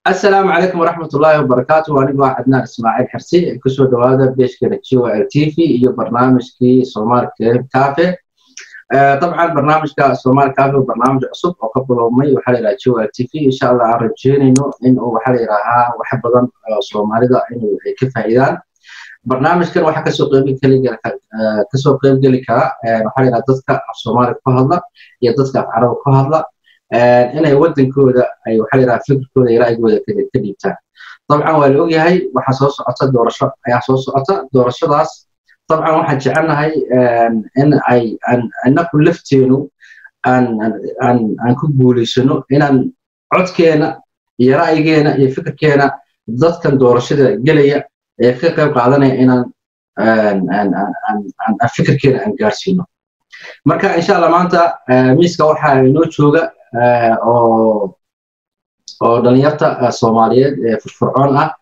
السلام عليكم ورحمة الله وبركاته. وأنا عدنان إسماعيل حرسي كسو دوادة بيش كرتشيو التيفي iyo barnaamijkii Soomaali Cafe. طبعا برنامجka Soomaali Cafe barnaamij cusub oo ka bilowmay waxa la yiraahdaa TV insha Allah aan rajeynayno in uu waxa la yiraahdaa wax badan oo Soomaalida inuu ka faa'iidaan. barnaamijkan waxa ka soo qayb gali kara waxa la yiraahdaa dadka Soomaali ku hadla iyo dadka Carab ku hadla inay wadankooda ay waxa la yiraahdaa fikirkooda iyo ra'yigooda ka dhiibtaan. طبعا waa la ogyahay waxa soo socota doorasho ayaa soo socota doorashadaas طبعا waxaan jecelnahay in ay annagu lafteenu aan ku guuleysano inaan codkeena iyo ra'yigeena iyo fikirkeena dadkan doorashada galaya ee ka qayb qaadanaya inaan fikirkeena aan gaarsiino. marka insha Allah maanta miiska waxa inoo jooga oo dhalinyarta Soomaaliyeed ee firfircoon ah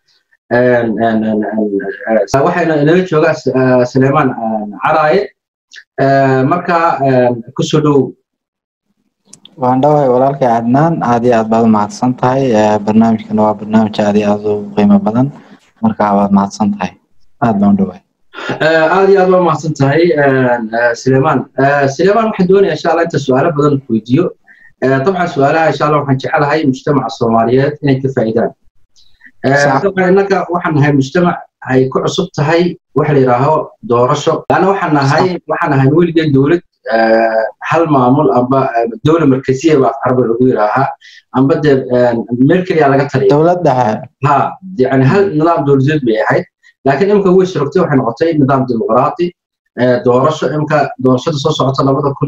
waxayna inoo jooga Sulaymaan Caraaye marka ku soo dhow waan dhawahay walaalkay Cadnaan aad iyo aad baad mahadsan tahay barnaamijkan waa barnaamij aad iyo aad u qiimo badan marka waad mahadsan tahay aad baan dhawahay aad iyo aad baad mahadsan tahay Sulaymaan waxaan doonayaa insha Allah inta su'aalo badan ku weydiiyo طبعا سؤالها ان شاء الله waxaan jecelahay mujtamaca Soomaaliyeed inay ka faa'iidaan طبعا innaka waxaan nahay mujtamac ay ku cusub tahay waxa la yiraahdo doorasho ana waxaan nahay weligeed dawlad hal maamul amba dawlad markaziye waa Carab lagu yiraahaa amba meel kaliya laga taliyo dawladda yani hal nidaam dawladeed bay ahayd laakiin imka way shiragtay waxay noqotay nidaam dimuqraadi doorashada soo socota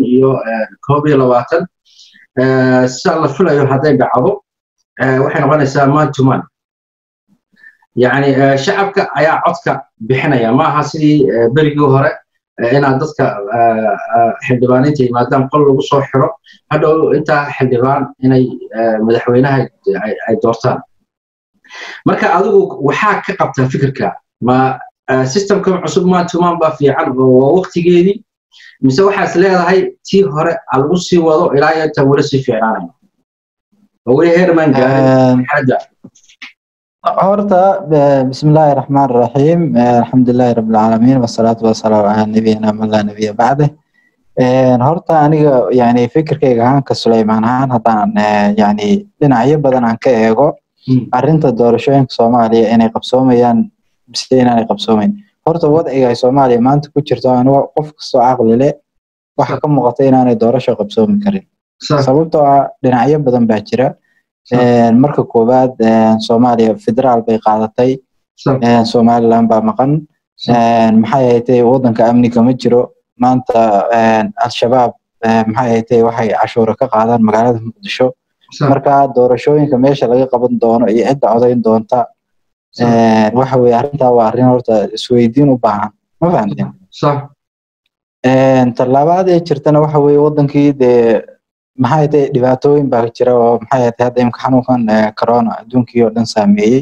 2021 شاء الله فلايو هذين بعضو وحنا قلنا سامان تومان يعني شعبك أيا عطك بحنايا ما هسي بريجو هراء أنا ضدك حلبانيتي ما دام قلوا بصوحرة هذا أنت حلبان هنا مدحوينها أي دورتان مركا أذو وحاك قبت فكرك ما سيستم كم عصب ما تومان بفي عنه ووقت جديد مسوي حاسلها هاي تي هراء الوصي وضو إلى يتورسي في عالم هو هيرمان قال حدا هورتا بسم الله الرحمن الرحيم الحمد لله رب العالمين والصلاة والسلام على نبينا من لا نبي بعده هورتا أنا يعني فكر كيغان كسليمان هان هدان يعني دنعيه بدن عن كيغو أرنت الدورشوين كسوماليا إني قبسوميان بسينا إني قبسومين horta wadciga Soomaaliya maanta ku jirto aan qof kasta aqli leh waxa ka muuqata in aanay doorasho qabsoomi karin sababtoo ah dhinacyo badan baa jira marka koobaad Soomaaliya federaal bay qaadatay Somaliland baa maqan maxay ahayd wadanka amniga ma jiro maanta al-shabaab maxay ahayd waxay cashuur ka qaadaan magaalada Muqdisho marka doorashooyinka meesha laga qaban doono iyo cidda codayn doonta waxa weeye arrinta waa arrin horta isweydiin u baahan ma fahanteen صح talabaad ee jirtana waxa weeye wadankii maxay tahay dhibaatooyin baa jira oo maxay tahay hadda imka xanuunkan corona adduunkii oo dhan saameeyay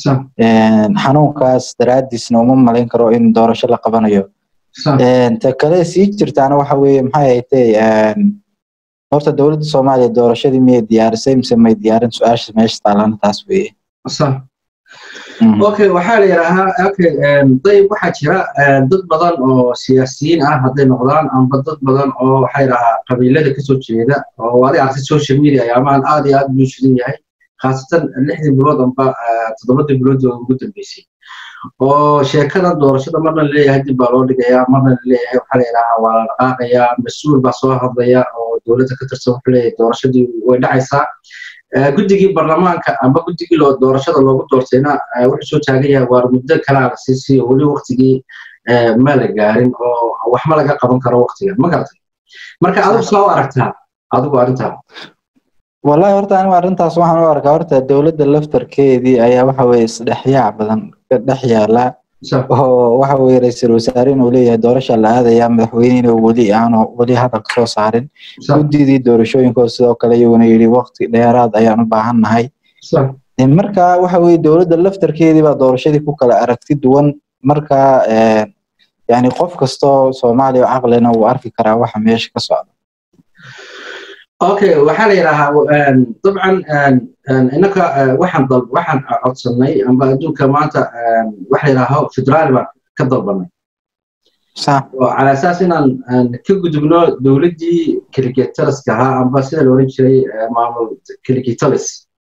xanuunkaas daraadiisna uma malayn karo in doorasho la qabanayo ta kale sii jirtaana waxa weeye maxay tahay horta dawladda Soomaaliya doorashadii miyay diyaarisay mise may diyaarin su'aasha meesha taalana taas weeye صح اوكي وحالي راها اوكي طيب waxaa jira dad badan oo siyaasiyiin ah haday noqdaan amba dad badan oo waxay rahaa qabiilada ka soo jeeda oo wali aragtay social media ayaamaan aad iyo aad u shidan yahay khaasatan 6 bilood amba 7 bilood oo ugu dambeysay oo sheekada doorashada marna leeyahay dib baa loo dhigayaa marna leeyahay waxa la yiraahdaa waa la dhaqaaqayaa mas'uul baa soo hadlaya oo dawladda ka tirsan waxa leeyahay doorashadii way dhacaysaa guddigii baarlamaanka amba guddigii doorashada loogu doortayna wuxuu soo taagan yahay waa muddo kala la siisay wali waqtigii ma la gaarin oo wax ma laga qaban karo waqtigan ma garatay marka adigu soo aragtaa adigu arinta wallahi horta aniga arintaas waxaan u arkaa horta dawladda laftarkeedii ayaa waxa weeye isdhexyaac badan ka dhex yaala oo waxa weeye ra'iisul wasaare inuu leeyahay doorasho la aadaya madaxweynaha wali hadal soo saarin guddidii doorashooyinka sidoo kale iyaguna yiri waqti dheeraad ayaan u baahannahay marka waxa weeye dawladda laftarkeedii baa doorashadii ku kala aragti duwan marka yani qof kasto Soomaaliya aqlina uu arki karaa waxa meesha ka socda اوكي وحال يراها طبعا انك waxaan codsanay amba adduunka maanta waxa yiraahdo federaal baan ka dalbanay صح على اساس inaan ka gudubno dawladii cricketers-ka amba sida loo oran jiray maamul cricketers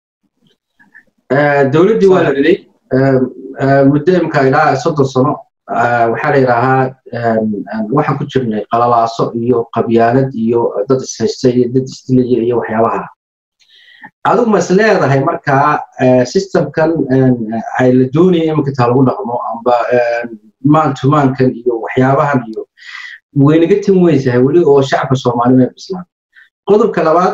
dawladii waa la riday muddo imka ilaa 30 sano waxa la yiraahdaa waxaan ku jirnay qalalaaso iyo qabyaalad iyo dad ishaystay dad isdilay iyo waxyaabaha adigu ma isleedahay marka systemkan ay la doonayeen imka taa lagu dhaqmo amba maantumaankan iyo waxyaabahan iyo weynaga tin weysahay wali oo shacabka Soomaaliyeed bislaan qodobka labaad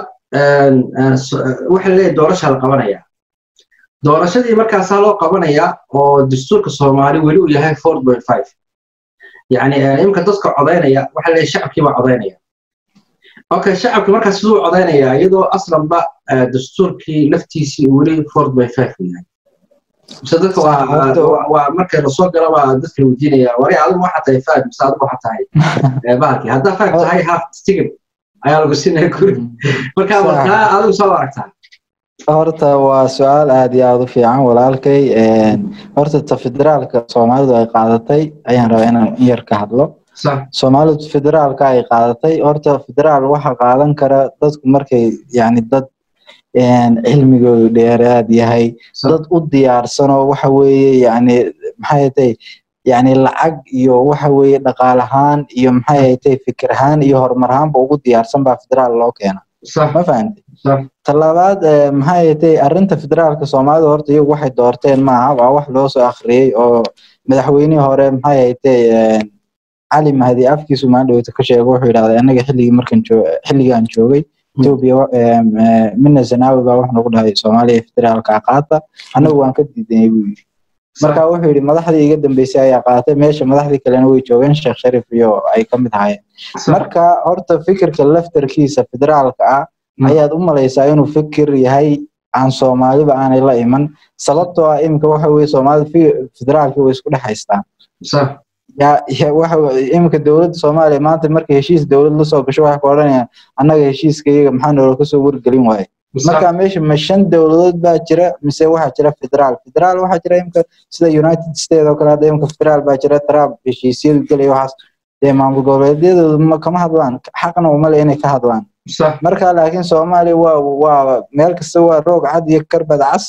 waxa la leeyahay doorasho la qabanaya doorashadii markaas loo qabanaya oo dastuurka Soomaali wali uu yahay 4.5 yani imka dadka codeynaya waxa la leeyahay shacabkii baa codeynaya okay shacabka markaas sidoo codeynaya iyadoo aslanba dastuurkii laftiisii wali 4.5 yahay saddex waa marka la soo galaba dadka wadiinaya wari adigu waxa tahay faad mise adigu waxa tahay baarki hadda faad tahay half stick ayaa lagu siinay kuri marka adigu soo aragtaa horta waa su'aal aad iyo aad u fiican walaalkay horta federaalka Soomaalidu ay qaadatay ayaan rabaa inaan yar ka hadlo Soomaalidu federaalka ay qaadatay horta federaal waxa qaadan kara dadku markay yani dad cilmigoodu dheeraad yahay dad u diyaarsan oo waxa weeye yani maxay tahay yani lacag iyo waxa weeye dhaqaale ahaan iyo maxay tahay fikir ahaan iyo horumar ahaan ugu diyaarsan baa federaal loo keenay ma fahanti talabaad maxay tahay arinta federaalka Soomaalidu horta iyagu waxay doorteen maaha waa wax loo soo akhriyay oo madaxweynihii hore maxay tahay Ali Mahdi afkiisu maandhowta ka sheegay wuxuu yiraahday anaga xilligan joogay Ethiopia minna Zanaawi baa wax nagu dhahay Soomaaliya federaalka qaata anagu waan ka diidanay buu yiri marka wuxuu yiri madaxdii iga dambeysay ayaa qaatay meesha madaxdii kalena way joogeen Sheekh Sharif iyo ay ka mid ahaayeen marka horta fikirka laftarkiisa federaalka ayaad u malaysaa inuu fikir yahay aan Soomaaliba aanay la iman sababtoo ah imka waxa weeye Soomaalida federaalka way isku dhaxaystaan ya waxa imka dawladda Soomaaliya maanta markay heshiis dawlad la soo gasho waxa ku oranayaan annaga heshiiskayga maxaa noo ka soo wargelin waayay marka meesha ma 5 dawladood baa jira mise waxa jira federaal waxa jira imka sida United States oo kale imka federaal baa jira Trump heshiisyada galay waxaas maamul goboleedyadu ma kama hadlaan xaqna uma leeyahay inay ka hadlaan marka laakiin Soomaaliya waa meel kasta waa roog cad iyo karbad cas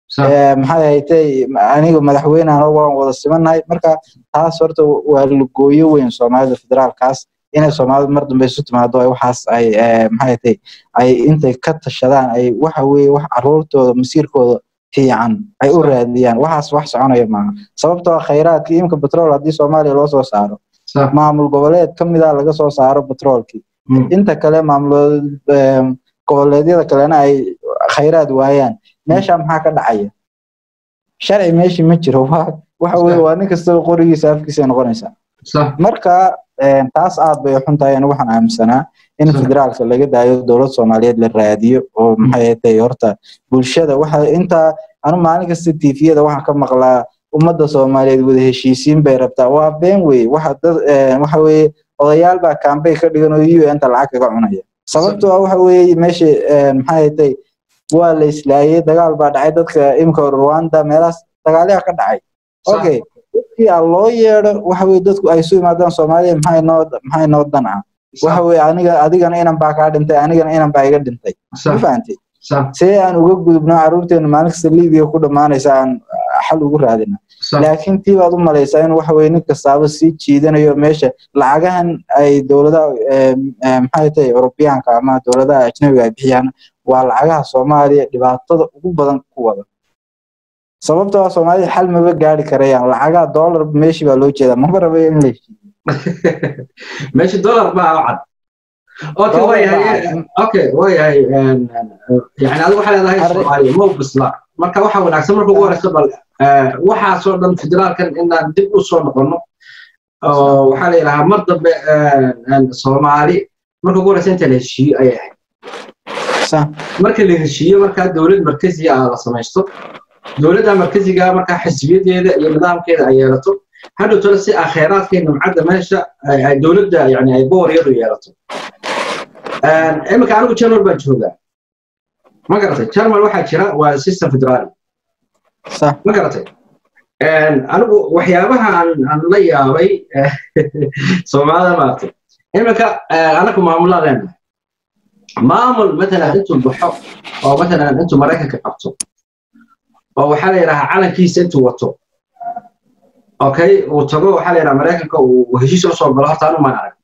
maxay tahay aniga madaxweynaha waan wada simanahay marka taas horta waa lugooyo weyn Soomaalida federaalkaas inay Soomaalidu mar dambe isu timaado ay waxaas ay maxay tahay ay intay ka tashadaan ay waxa weeye wax caruurtooda masiirkooda fiican ay u raadiyaan waxaas wax soconaya ma sababtoo khayraadka imka petrol hadii Soomaaliya loo soo saaro maamul goboleed kamid ah laga soo saaro petrolki inta kale maamul goboleedyada kalena ay khayraad waayaan meesha maxaa ka dhacaya sharci meeshii ma jiro waxa weeye waa nin kasta qorigiisa afkiisa noqonaysa marka taas aad bay xuntahay anigu waxaan aaminsanaa in federaalka laga daayo dawlad Soomaaliyeed la raadiyo oo maxay tahay horta bulshada waxa inta anu maalin kasta TV-yada waxaan ka maqlaa ummadda Soomaaliyeed wada heshiisiin bay rabtaa waa been weey waxa weeye odayaal baa campaign ka dhigan oo UN ta lacag kaga cunaya sababtoo ah waxa weeye meesha maxay tahay waa la islaayay dagaal baa dhacay dadka imka Rwanda meelaas dagaal ka dhacay okay dadkii loo yeero waxa weeye dadku ay soo imaadaan Soomaaliya maxay noo danaa waxa weeye adigana inaan baa ka dhintay anigana inaan baa iga dhintay ma fahanti see aan uga gudubno caruurteena maalinta Liibiya ku dhamaanaysa aan xal ugu raadina laakiin tii baad u malaysaa in waxa weeye nin kastaaba si jiidanayo meesha lacagahan ay dawladaha maxay tahay Europeanka ama dawladaha ajnabiga ay bixiyaan waa lacagaha Soomaaliya dhibaatada ugu badan ku wada sababtoo ah Soomaaliya xal ma gaari karayaan lacagaha dollar meeshii baa loo jeedaa ma rabay in la meeshii dollar baa cad okay way yani adigu waxa leedahay Soomaaliya ma bisla marka waxa wanaagsan marka ugu horeysa bal waxa soo dhan federaalkan inaan dib u soo noqono waxa la yiraahdaa mar dambe Soomaali marka ugu horeysa inta la heshiiyo ay ahayd marka la heshiiyo marka dawlad markazi ah la sameeysto dawladda markaziga marka xisbiyadeeda iyo nidaamkeeda ay yeelato hadda tolo si khayraadkeena macada meesha ay dawladda yani ay boor yar yeelato إما كانوا channel بنشوفه ما قرأت channel واحد شراء وسيستم فدرالي صح ما قرأت أنا وحيابها عن ليابي سومالا ما أعرف إما أنا كمعمول لنا معمول مثلا أنتم بحق أو مثلا أنتم مراكز كقبتوا أو حالة راح على كيس أنتم وطوا أوكي وتجوا حالة مراكز وهشيش أصلا بلاها تانو ما نعرف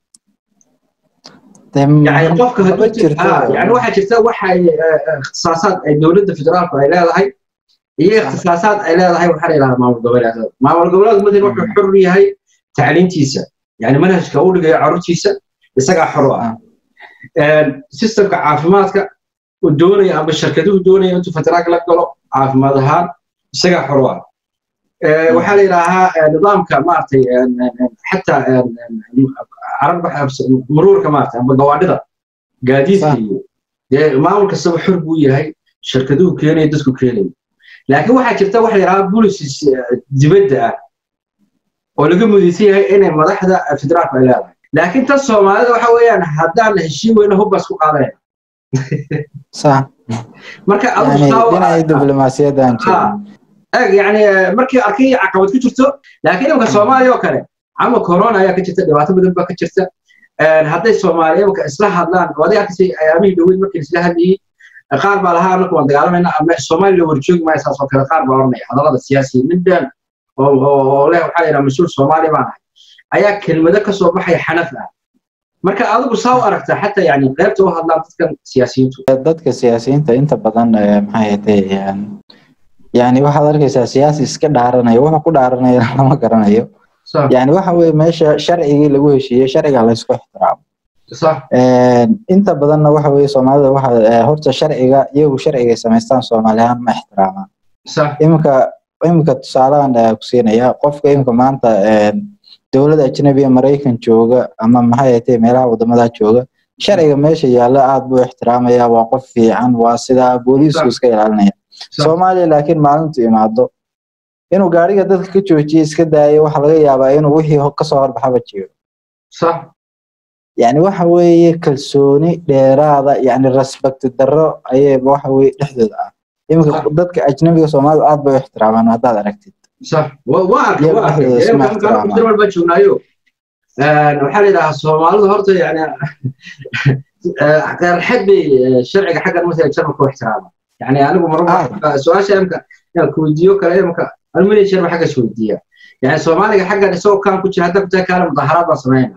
يعني قفك هدوء يعني واحد شفته واحد اختصاصات الدولة الفدرالية إلى هاي هي اختصاصات إلى هاي وحالة لها معمول قبلات معمول قبلات مثل واحد حرية هاي تعليم تيسا يعني منهج كأول جاي عروض تيسا يسقى حروة سيستم كعافماتك والدوني أما الشركة والدوني أنتم فترات لك قالوا عافماتها يسقى حروة وحالي لها نظام كمارتي حتى عرب مرور كمارتي أما قواعدها قاديس ما هو كسب حرب وياهي شركة كيني يدسكو كيني لكن واحد شفته واحد يرى بوليس دبدة ولقوا مديسي هاي إنه مدحدا فدرال فعلها لكن تصوم هذا وحويان هدان هالشيء وإنه هو بس قاضي صح مركا يعني بنا الدبلوماسية ده يعني مركي أركي عقبت كترتو لكن يوم كصومالي وكله عم كورونا يا كترت دواتو بدن بكترت هذا الصومالي وكإصلاح هذا وده كسي أيامي دوين مركي إصلاح دي قارب لها أنك وانت قال من الصومالي اللي ورجوك ما يسافر كذا قارب ورني هذا السياسي من وله حالنا مسؤول صومالي معنا أيها كلمة ذاك صوبها حنفها marka adigu soo aragta hatta yani qaybta waxa hadlaan dadka siyaasiyiinta inta badan maxay tahay yani waxa arkaysaa siyaasi iska dhaaranayo waxa ku dhaaranaya lama garanayo yani waxa weey meesha sharciga lagu heshiiyay sharciga la isku ixtiraamo صح inta badanna waxa weey Soomaalida waxa horta sharciga iyagu sharciga sameystaan Soomaaliyan ma ixtiraamaan صح imka tusaalahan ku siinaya qofka imka maanta dawladda ajnabiga Mareykan jooga ama maxay tahay meelaha wadamada jooga sharciga meesha yaala aad buu ixtiraamaya waa qof fiican waa sida booliisku iska ilaalinaya Soomaaliya laakiin maalintu imaado inuu gaariga dadka ka joojiyo iska daayo waxa laga yaabaa inuu wixii ka soo horbaxaba jiro صح يعني waxa weeye kalsooni dheeraada yani respect darro ayay waxa weeye dhexdooda ah imika dadka ajnabiga Soomaaliya aad bay ixtiraamaan hadaad aragtid صح واحد كان كل ما بشوفنايو وحال إذا الصومالي هرته يعني غير حد الشرع حق مثلا شرع كو احترامه يعني أنا بمرة سؤال شيء يعني كويديو كلام المني شرع حق سويدية يعني الصومالي حق نسوي كان كل هذا بتكلم مظاهرات بصمينا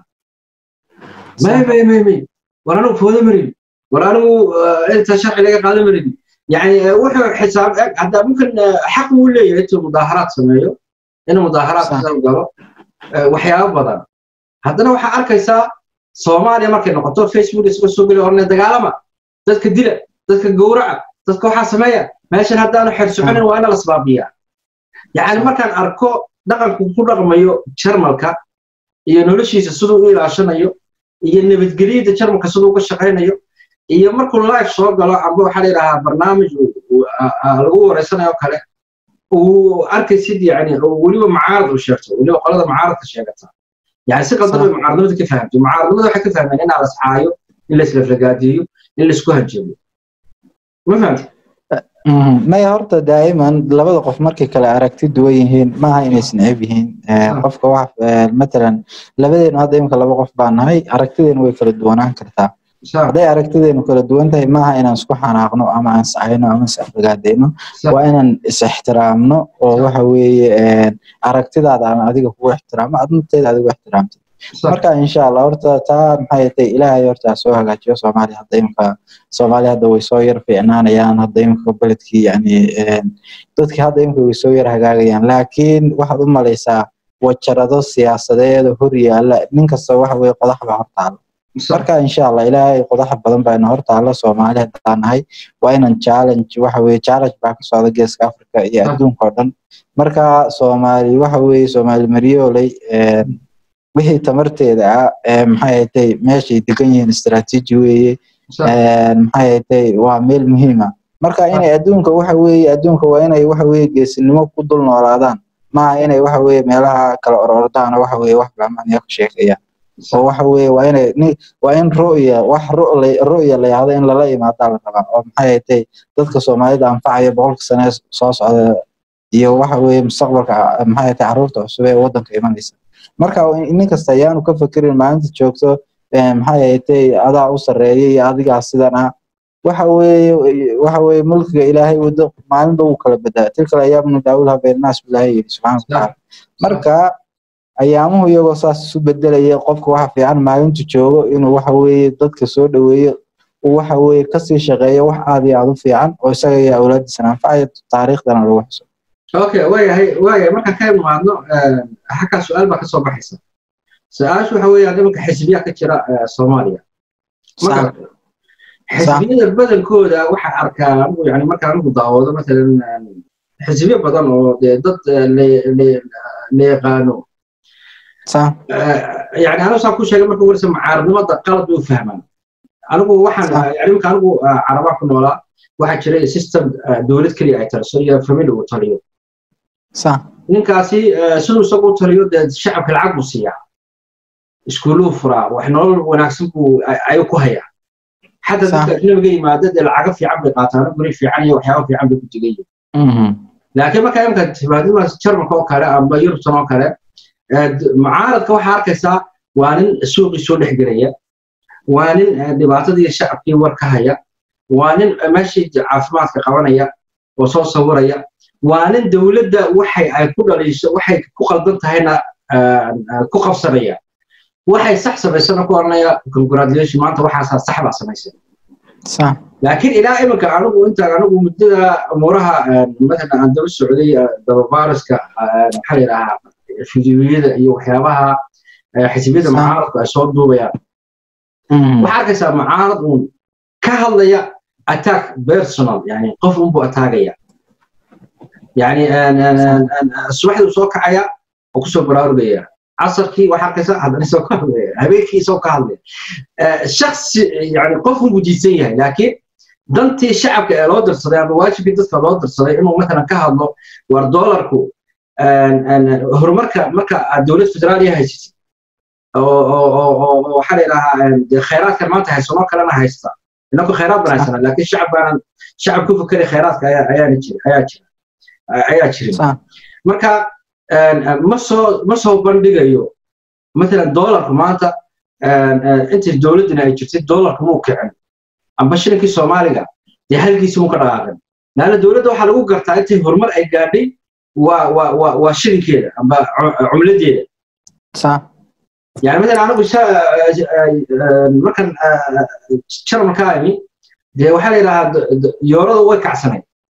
ما ورانا فوز مريم ورانا أنت شرع لك قادم مريم يعني وحنا حساب حتى ممكن حق ولا يأتي مظاهرات سمايو إنه مظاهرات قالوا وحياة بدن هذا وح أركيسا Soomaaliya markay noqoto Facebook isku soo gali orna dagaalama dadka dila dadka gowraca dadka waxa sameeya meeshan hadaan xirsuunin waa in la sabaabiya yaani markaan arko dhaqanku ku dhaqmayo Jarmalka iyo noloshiisa sidoo uu ilaashanayo iyo nabadgelyada Jarmalka sidoo uga shaqeynayo iyo markuu live soo galo amba waxa la yiraahdaa barnaamij lagu wareysanayo kale uu arkaysid yaani waliba macaarad u sheegto waliba qolada macaaradka sheegata يعني سقط معارضة كيف فهمت معارضة حكي فهمنا إن على صحايو إلا سلفلقاتيو إلا سكوها الجميع ما فهمت ما يهرت دائما لبدا قف markay kala aragti duwan yihiin ma aha inay isnacib yihiin qofka wax مثلا labadeena hadda imka laba qof baan nahay aragtideena way kala duwanaan kartaa haday aragtideena kala duwan tahay ma aha inaan isku xanaaqno ama aan saayno ama isafagaadeyno waa inaan is ixtiraamno oo waxa weeye aragtidaada aan adiga ku ixtiraamo adnteeda adiga ixtiraamto marka insha Allah horta taa maxay tahay Ilaahay horta soo hagaajiyo Soomaaliya hadda imka Soomaaliya hadda way soo yar fiicnaanayaan hadda imka baladkii yani dadkii hadda imka way soo yar hagaagayaan laakiin waxaad u maleysaa wajarado siyaasadeed hor yaala nin kasta waxa weeye qodaxba hortaalo marka insha Allah Ilaahay qodax badan baa inoo hortaalo Soomaaliya hadaan nahay waa inaan challenge waxa weeye challenge baa ka socda geeska Afrika iyo adduunka oo dhan marka Soomaaliya waxa weeye Soomaali Mariyoolay wixii tamarteeda maxay tahay meeshay degan yihiin istiraatiiji weeye maxay tahay waa meel muhiim ah marka inay adduunka waxa weeye adduunka waa inay waxa weeye geesinimo ku dul noolaadaan ma inay waxa weeye meelaha kala orordaan waxa weeye wax baaman ka sheekayaan oo waxa weeye waa in ru'ya la yahdo in lala yimaado la rabaa oo maxay tahay dadka Soomaalida anfacaya 100 sano soo socda iyo waxa weeye mustaqbalka maxay tahay carruurta cusub ee wadanka imanaysa marka in kasta ayaanu ka fakirin maalinta joogto maxay tahay adaa u sareeyay adiga sidana waxa weeye mulkiga Ilaahay wado maalinba uu kala badaa tilka ayaamnu daawlaha baynaas Ilaahay subhanahu wa ta'ala marka ayaamuhu iyagoo saas isu bedelaya qofka waxa fiican maalinta joogo inuu waxa weeye dadka soo dhaweeyo waxa weeye ka sii shaqeeyo wax aad iyo aad u fiican oo isaga iyo awlaadiisa anfacaya taariikhdana lagu xuso okay way marka ka imaadno xaka su'aal ba ka soo baxaysa su'aashu waxa weeye nimanka xisbiya ka jira Soomaaliya marka xisbiyada badankooda waxa arkaan yani marka uu daawado mesela xisbiya badan oo dad la yaqaano يعني أنا صار كل شيء مركو ورث معارض قلب وفهمان أنا واحد يعني ممكن أنا عربة كنولا واحد شري سيستم دولة كرياتر سوريا فاميلو وطريو صح نكاسي سلو سقو طريو الشعب كالعقب السياح إسكولو فرا وإحنا ونحسبه أيوكو هيا حتى إحنا بقي مادة العقب في عبد قاتل بري في عني وحياة في عبد كتجيه لكن ما كان يمكن تبادل ما شرم كوكرة أم بيرب سنة كرة معارض waxa arkaysa waa nin suuqi soo dhexgalaya waa nin dhibaatadii shacabkii warka haya waa nin meeshii caafimaadka qabanaya oo soo sawiraya waa nin dawladda waxay ay ku dhaliisho waxay ku qaldan tahayna ku qabsanaya waxay sax sameysana ku oranaya congratulations maanta waxa sax ba sameysay صح laakiin ilaa imanka anigu muddada umuraha مثلا aan daba socday dababaaraska maxay yiraahdaa fiidiyoyada iyo waxyaabaha xisbiyada mucaaradka ay soo duubayaan waxa arkaysaa mucaarad uu ka hadlaya attack personal yani qof uu attackaya yani subaxdu soo kacaya oo ku soo baraarugaya casarkii waxa arkaysaa hadana soo ka hadlaya habeenkii soo ka hadlaya shakhsi yani qof uu jiisan yahay laakiin dantii shacabka ee loo dirsaday ama waajibkii dadka loo dirsaday inuu مثلا ka hadlo war dollarku horumarka marka dawlad federaaliya haysatay oo waxa la yiraahdaa khayraadka maanta haysano kalena haysta inako khayraad banaysana laakiin shacabku fikray khayraadka ayaa jira marka ma soo bandhigayo مثلا dollarku maanta inta dawladna ay jirtay dollarku muu kicin amba shilinkii Soomaaliga halkiisa uu ka dhaqaaqay laana dawladda waxa lagu gartaa inta horumar ay gaadhay وشيء كذا عملتي صح يعني مثلا أنا مكان شر مكاني ده وحالي لها يورو وقع سنة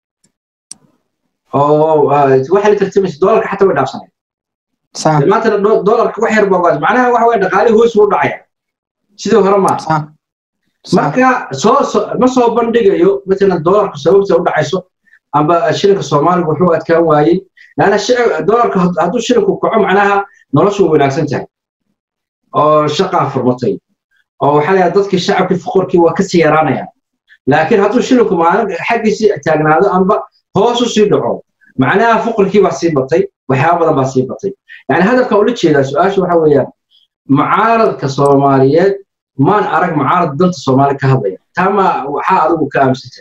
أو وحالي ترتمش دولار حتى وين سنة صح مثلا دولار كوحير بقاز معناها واحد قالي هو سوور دعية سيدو هرمات صح marka ma soo bandhigayo مثلا doolarku sababta u dhacayso amba shilinka Soomaaliga wuxuu adkaan waayay laana doolarka haduu shilinku kaco macnaha noloshu wanaagsan tahay oo shaqa furmatay oo waxa la dadkii shacabkii fuqarkii waa ka sii yaraanayaan laakiin haduu shilinku maalin xaqiisi taagnaado amba hoos u sii dhaco macnaha fuqarkii waa sii batay waxyaabo badan baa sii batay yani hadafka uu la jeedaa su'aashu waxa weeyaan mucaaradka Soomaaliyeed maan arag mucaarad danta Soomaali ka hadlaya tama waxa adigu ka aaminsan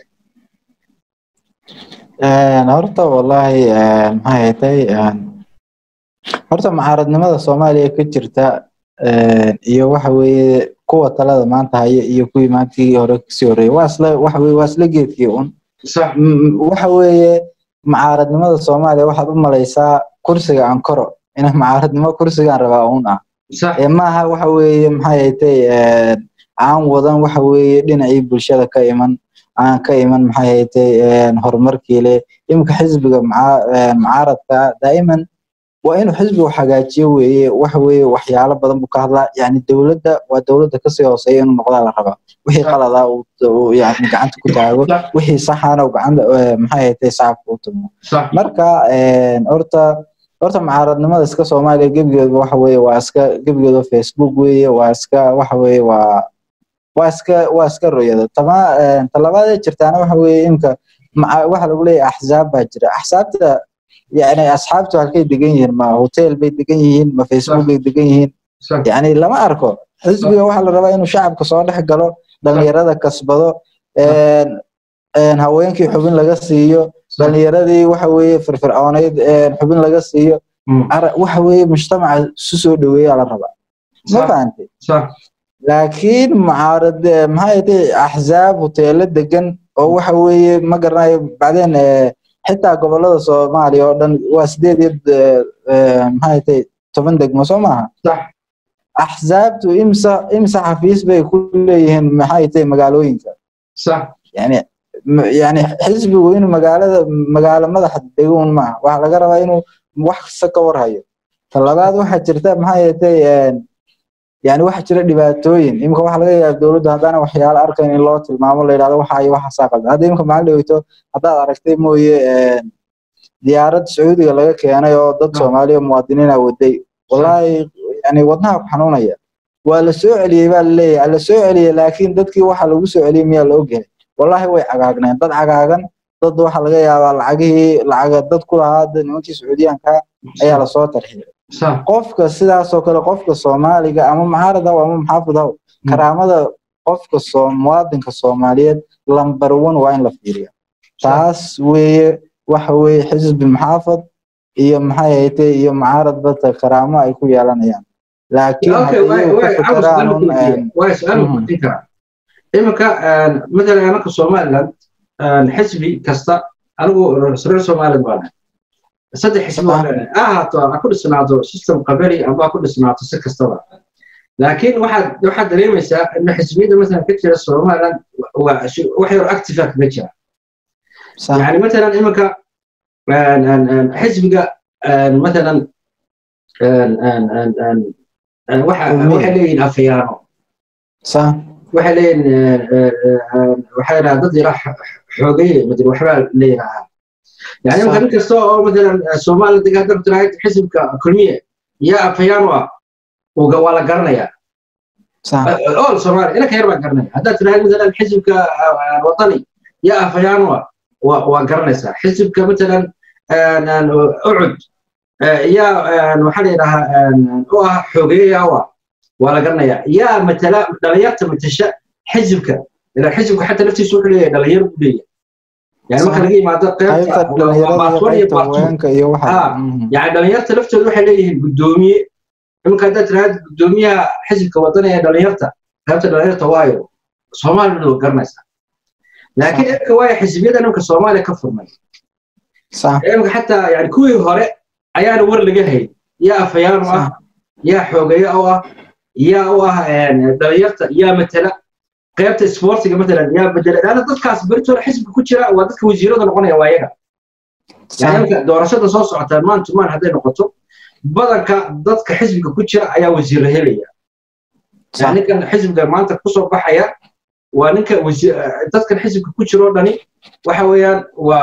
horta wallahi maxay tahay horta mucaaradnimada Soomaaliya ka jirta iyo waxa weeye kuwa talada maanta haya iyo kuwii maantii hore ka soo horeeyay waa isla geedkii waxa weeye mucaaradnimada Soomaaliya waxaad u malaysaa kursiga aan koro in mucaaradnimo kursiga rabaa uun ah maaha waxa weeye maxay tahay aan wadan waxa weeye dhinacii bulshada ka iman aan ka iman maxay tahay horumarkii leh imka xisbiga mucaaradka daa'iman waa inuu xisbigu hagaajiyo weeye waxa weeye waxyaalo badan buu ka hadlaa yani dawladda ka sii hooseeya inuu noqdo la rabaa wixii qalada uu yani gacanta ku taago wixii saxana uu gacanta maxay tahay shacabka u tumo marka horta mucaaradnimada iska Soomaaliya gebigeeda waxa weeye waa iska gebigeeda Facebook weeye waa iska waxa weeye waa iska rooyada talabaad jirtaana waxa weeye imka waxa lagu leeyahay axsaab baa jira axsaabta يعني أصحابته هالكي دقيقين ما هوتيل بيت دقيقين ما فيسبوك بيت دقيقين يعني لما أركو حزبي واحد الربع إنه شعب كصالح قالوا دليرة كسبضو هواينك حبين لقصيو دليرة وحوي فرعونيد حبين لقصيو وحوي مجتمع سوسو دوي على الربع ما فهمتي صح لكن معارض ما هي أحزاب وتيلد دقن أو وحوي ما قرنا بعدين حتى قبل هذا الصومالي أردن واسديد يد ما هي تبندق مسمعها صح أحزاب وإمسح حفيز بكلهم ما هي مقالوين صح يعني حزب وإنه مقالة ما حد يقول معه وعلى قربه إنه واحد سكور هاي فالله واحد جرتاب ما هي يعني واحد جرى dhibaatooyin imka waxa laga yaabaa dawladda hadana waxyaalo arkaan in loo tilmaamo la yiraahdo waxa saaqad hada imka macallin dhaweyto hadaad aragtay mooye diyaarad Sacuudiga laga keenay oo dad Soomaaliya muwaadiniin ah waday wallahi yani wadnaha ku xanuunaya waa la soo celiyay baa leeyahay la soo celiyay laakiin dadkii waxa lagu soo celiyay miyaa la ogahay wallahi way cagaagneen dad cagaagan dad waxa laga yaabaa lacag dad ku lahaa nimankii Sacuudiyaanka ayaa la soo tarxiyay qofka sidaas oo kale qofka Soomaaliga ama mucaarada ama muxaafid ah karaamada qofka muwaadinka Soomaaliyeed lambar 1 waa in la fiiriyo taas weeye waxa weeye xisbi muxaafid iyo maxay ahayd iyo mucaarad bada karaamo ay ku yeelanayaan laakiin imka مثلا أنا كصومالي حزبي كستا أنا رئيس صومالي وانا صدق حزب وانا أكون سنعطو سيستم قبلي أو أكون سنعطو سكستوا لكن واحد ريمس إنه حزبي ده مثلا كتير الصومالي وحير أكتفك بيجا يعني مثلا إمك حزب مثلا واحد لين أفيانو صح وحلين وحنا ضد راح حوقية مدري وحبال ليها يعني ممكن كستو مثلا الصومال تقدر تراعي حزب كلمية يا أفيانوا وقوالا قرنيا صح أول صومال إلك يربع قرنيا هذا تراعي مثلا حزب كوطني يا أفيانوا وقرنيسا حزب كمثلا أعد يا وحنا لها حوقية ولا قلنا يا مثلا دليرت متشا حزبك إذا حزبك حتى نفسي سوق لي دلير بديه يعني ما كان يجي مع دقيقة يعني دليرت نفسه يروح ليه قدومي يمكن هذا تراد قدوميها حزبك وطني دليرته فهمت دليرته وايد صومال منه قرنسا لكن إنك وايد حزبية أنا كصومالي كفر مني صح يعني حتى يعني كوي هراء عيان ور لجهي يا فيان يا حوجي أو يا دليرت يا مثلا قيادة السبورت مثلا يا بدل أنا ضدك بريتو حزب كوتشرا وضدك وزيرة نقول يا وايها يعني دورشة صوص عتمان تمان هذين نقطة بدك ضدك حزب كوتشرا يا وزير هليا يعني كان حزب ما أنت قصوا بحياة وأنك ضدك الحزب كوتشرا دني وحويان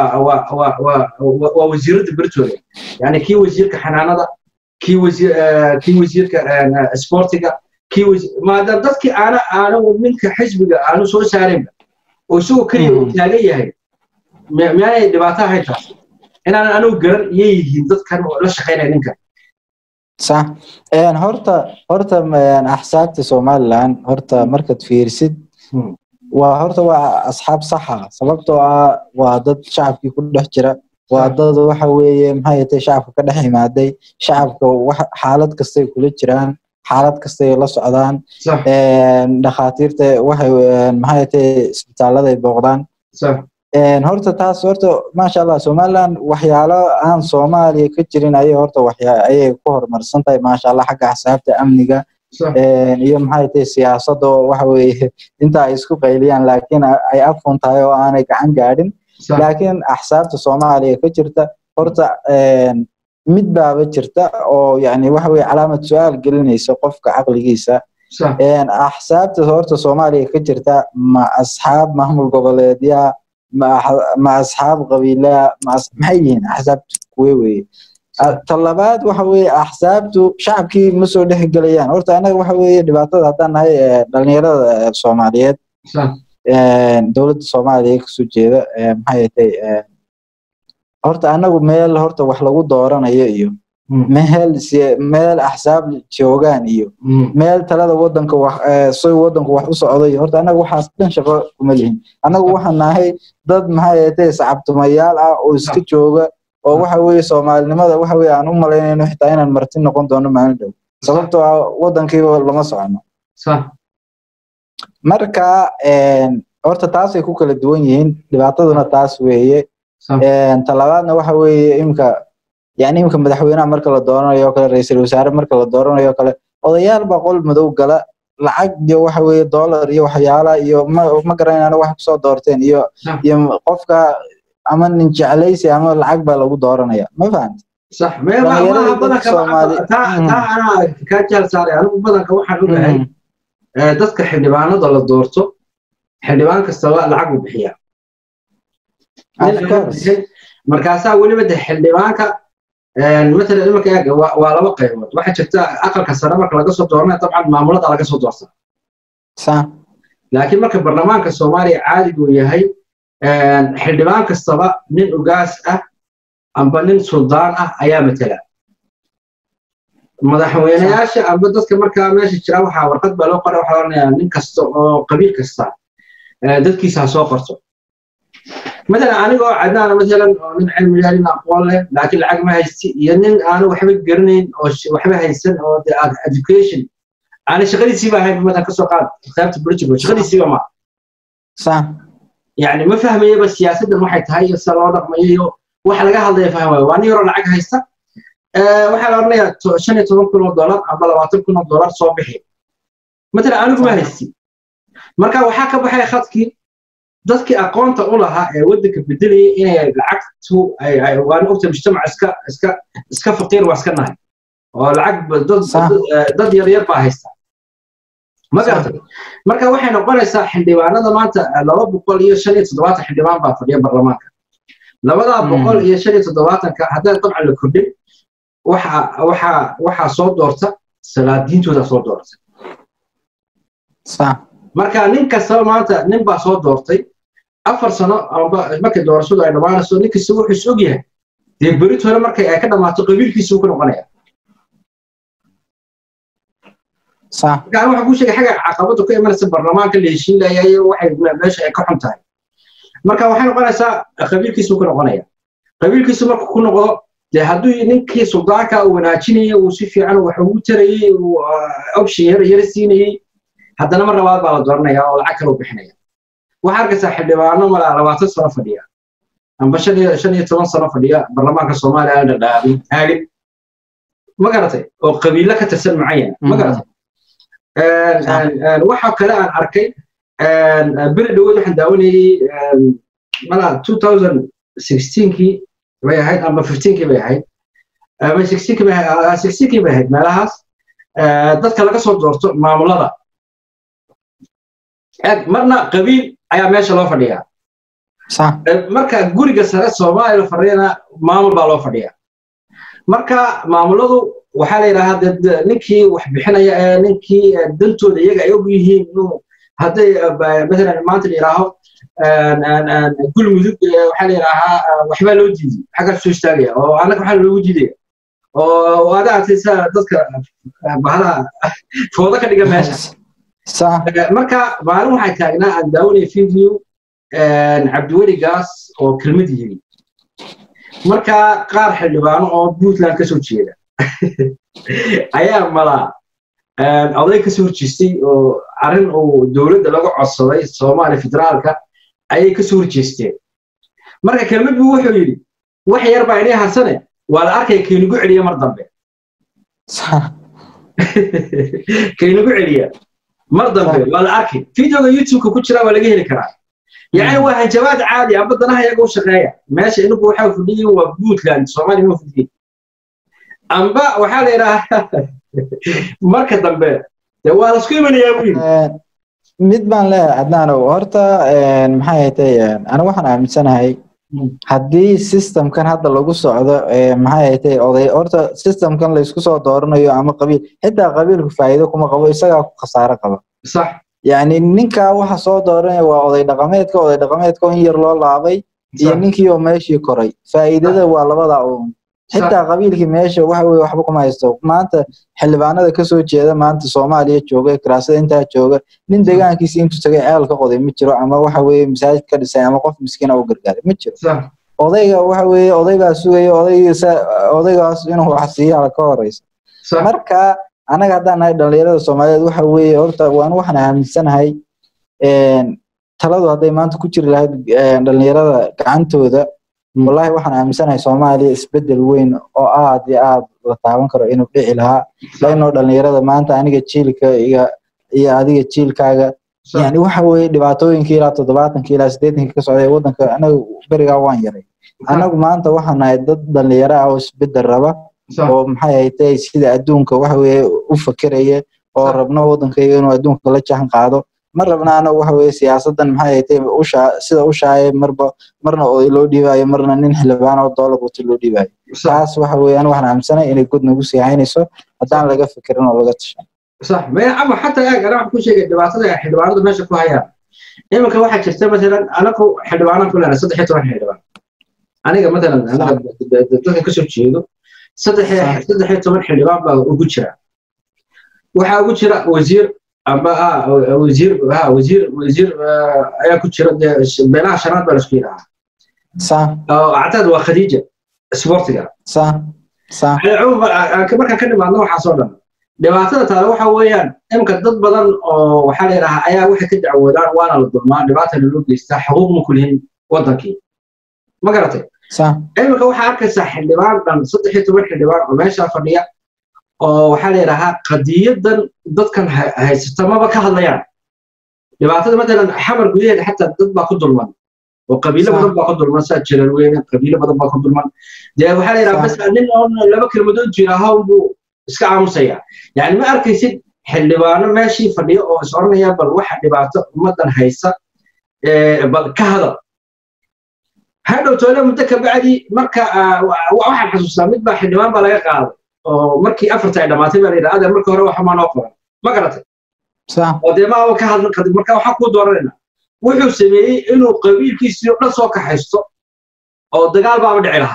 ووزيرة بريتو يعني كي وزير كحنانة كي وزير كسبورتيكا ما دام أنا ومنك حزب أنا سو سارم وسو كري وتلاقيه هاي ما هي دبعتها هاي تاس أنا وقرن يجي ضد كان لا شقينا منك صح هرتا أحسابت سومال الآن هرتا مركز فيرسد وهرتا وأصحاب صحة سببته وضد شعب يكون حجرة وضد وحوي محيط شعب كده حمادي شعب حالات كستي كل جيران حالات كستي لا سocdaan dhakhaatiirta waxay maxay isbitaalada booqdaan horta taas horta ma sha Allah Soomaaliland waxyaalo aan Soomaaliya ka jirin ay horta waxyaalo ku horumarsan tahay ma sha Allah xagga xisaabta amniga iyo maxay siyaasadda waxa weeye inta ay isku qayliyaan laakiin ay afun tahay oo aanay gacan gaadhin laakiin axsaabta Soomaaliya ka jirta horta mid baaba jirta oo yani waxa weeye calaamad su'aal gelinaysa qofka aqligiisa axsaabta horta Soomaaliya ka jirta ma asxaab maamul goboleedya ma asxaab qabiila maxay yihiin axsaabtu kuwee talabaad waxa weeye axsaabtu shacabkii ma soo dhex galayaan horta anaga waxa weeye dhibaatada haddaan nahay dhalinyarada Soomaaliyeed dawladda Soomaaliya ka soo jeeda maxay tahay horta anagu meel horta wax lagu dooranayo iyo meel axsaab joogaan iyo meel talada wadanka soo wadanku wax u socday horta anaga waxaas dhan shaqo kuma lihin anagu waxaan nahay dad maxay ahayd sacabtumayaal ah oo iska jooga oo waxa weeye Soomaalinimada waxa weeye aan u maleynayno xitaa inaan marti noqon doono maalin dhow sababtoo ah wadankiiba lama socono صح marka horta taas ay ku kala duwan yihiin dhibaataduna taas weeye talabaadna waxa weeye imka madaxweynaha marka la dooranayo kale ra'iisul wasaare marka la dooranayo kale odayaal baa qol madow gala lacag iyo waxa weeye dollar iyo waxyaala iyo ma garanayna wax ku soo doorteen iyo qofka ama nin jeclaysi ama lacag baa lagu dooranaya ma fahanti صح ما badanka ana ka jeel saaray anigu badanka waxaan u leeyahay dadka xildhibaanada la doorto xildhibaan kasta lacag u bixiya markaasaa waliba xildhibaanka مثلا إما كأجا ولا بقى واحد شفت أقل كسرة ما كلا قصة دورنا طبعا معاملات على قصة دورنا صح لكن ما كبرلمان كالصومالي عادي وياهي حلبان كالصبا من أجاس أم بنين سلطان أيام تلا مدحوين ياش أم بدرس كمركا ماشي تراو حاورقت بلو قرأ حوارنا من كستو قبيل كستا دت كيسها سوقرتو مثلا أنا عندنا مثلا من علم جالنا أقوال لكن العقل ما هيستي يعني أنا وحبي قرنين أو وحبي هيستن أو education أنا شغلي سيبها هاي مثلا كسوقات خيرت بريتشو شغلي سيبها ما صح يعني ما فهم إيه بس سياسة المحيط هاي السلطة ما هي وحلقة هذا يفهمها وأنا يرى العقل هيستا وحلقنا شنو $10 أما $20 صوبحي مثلا أنا ما هيستي مركا وحكى بحي خطكي dadkii aqoonta u lahaa ee wadanka bedelay inay lacagtu ay waan ogta mujtamac iska faqiir waa iska nahay oo lacag dad yar yar baa haysta ma garatay marka waxay noqonaysaa xildhibaanada maanta 275 xildhibaan baa fadhiya baarlamaanka 275 ka haddii dabcan la kordhin waxa soo doorta salaadiintooda soo doorta صح marka nin kasta maanta nin baa soo doortay 4 sano amba markay doorashadu ay dhamaanayso nin kasta wuxuu og yahay dee berito hore markay ay ka dhamaato qabiilkiisu ku noqonaya صح gaar waxa ku sheegay xaga caqabadu ka imanaysa baarlamaanka la heshiin lahayd waxay meesha ay ka xun tahay marka waxay noqonaysaa qabiilkiisu ku noqonaya qabiilkiisu markuu ku noqdo dee hadduu ninkii suldaanka uu wanaajinayay uu si fiican wax ugu tarayay uu option yar siinayay haddana mar labaad baa la dooranaya oo lacag kale u bixinaya waxa arkaysaa xildhibaano mala 20 sano fadhiya amba 15 sano fadhiya baarlamaanka Soomaaliya aan dhadhaabin taagin ma garatay oo qabiilo ka tirsan macayana ma garatay waxa kale aan arkay bil dhawood waxaan daawanayay mala 2016kii way ahayd amba 15kii bay ahayd ama 16kii bay ahayd meelahaas dadka laga soo doorto maamulada marna qabiil ayaa meesha loo fadhiyaa صح marka guriga sare Soomaaliya fadhiyana maamul baa loo fadhiyaa marka maamuladu waxa la yiraahdaa ninkii wax bixinaya ninkii dantooda iyaga ay og yihiin inuu haday mesela maanta la yiraahdo gulmudug waxa la yiraahdaa waxba loo diiday xaga soo istaagaya oo anaga waxa loogu diiday oo wadaadaysa dadka bahada fooda ka dhiga meesha صح marka maalin waxay taagnaa aan daawanay video Cabdiweli Gaas oo kelmad yiri marka qaar xildhibaano oo Puntland ka soo jeeda ayaa mala oday ka soo jeestay oo arin oo dawladda lagu codsaday Soomaaliya federaalka ayay ka soo jeesteen marka kelmad buu wuxuu yiri wax yar baa inay harsane waa la arkay keenugu celiya mar dambe صح keenugu celiya mar dambe waa la arkay videoga YouTube ku jira waa laga heli karaa يعني واحد جواد عادي أبدا هي جو شقاية ماشي إنه بوحاول فديه وبوتلاند سومالي مو فديه أنباء وحالة إلى مركز ضمبه جوال سكوي من يابين mid baan leeyahay Adnaan oo horta maxay tahay ana waxaan aaminsanahay haddii systemkan hadda lagu socdo maxay tahay oday horta systemkan la isku soo dooranayo ama qabiil xitaa qabiilku faa'iido kuma qabo isaga ku khasaaro qaba صح يعني ninka waxa soo dooranaya waa oday dhaqameedka in yar loo laabay iyo ninkii oo meeshii koray faa'iidada waa labada oo xitaa qabiilkii meesha waxa weeye waxba kuma haysto maanta xildhibaanada kasoo jeeda maanta Soomaaliya jooga kiraasada intaa jooga nin deegaankiisa intuu tagay ceel ka qoday ma jiro ama waxa weeye masaajid ka dhisay ama qof miskiin oo gargaaray ma jiro odayga waxa weeye odaygaas sugaya odaygaas inuu wax siiyo ka horeysa marka anaga hadaan nahay dhalinyarada Soomaaliyeed waxa weeye horta waan waxaan aaminsanahay taladu haday maanta ku jiri lahayd dhalinyarada gacantooda wallahi waxaan aaminsanahay Soomaaliya isbedel weyn oo aad iyo aad la taaban karo inuu dhici lahaa laano dhalinyarada maanta aniga jiilka iyo adiga jiilkaaga yani waxa weeye dhibaatooyinkii ilaa 70 ilaa 80 ka socday wadanka anaga bariga waan yaray anagu maanta waxaan nahay dad dhalinyaro ah oo isbedel raba oo maxay ahayd sida adduunka waxa weeye u fakaraya oo rabno wadankayga inuu adduunka la jahan qaado mar rabna anagu waxa weeye siyaasadan maxay ahayd sida u shaayay marna oo loo dhiibayo marna nin xildhibaan oo dowlad wato loo dhiibayo taas waxa weeye anigu waxaan aaminsanahay inay god nagu sii haynayso hadaan laga fikirin oo laga tashan صح ما أبغى حتى أنا كل شيء دبعتها حلوانات ماشي كويا إما كواحد شفته مثلا أنا حلوانات كلنا صدق حتى واحد حلوان أنا مثلا أنا بدك كسب شيء صدق حتى واحد حلوان وجشرة وجشرة وزير أما وزير أيا كشرة بينها شرات بالسكيرة صح أعتقد وخديجة سبورتيا صح العموم كمان كان كلمة عنه حصلنا dhibaatada taalo waxa weeyaan imka dad badan oo waxa la yiraahdaa ayaa waxa ka dacwadaan waana la dulmaan dhibaatada loo geystaa xuquuq ma kulin wadankii ma garatay صح imka waxa arkaysaa xildhibaan dhan 13 xildhibaan oo meesha fadhiya oo waxa la yiraahdaa qadiyadan dadkan haysata ma ka hadlayaan dhibaatada مثلا xamar gudaheeda xataa dad baa ku dulman oo qabiilo badan baa ku dulman saa jiran weyn qabiilo badan baa ku dulman waxa la yiraahdaa bas nin oo laba kelmadood jiraaho iska aamusaya yani ma arkaysid xildhibaano meeshii fadhiyo oo isooranaya bal waxa dhibaato ummadan haysa bal ka hada hadhow toona muddo ka bacdi marka waxaan xasuustaa mid baa xildhibaan baa laga qaaday oo markii afarta ay dhamaatay baa la yiraahdaa marka hore waxa ma noo qoran ma garatay صح oo deemaa ka hadlan qadib marka waxa ku dooranayna wuxuu sameeyay inuu qabiilkiisii oo dhan soo ka haysto oo dagaal baa dhici lahaa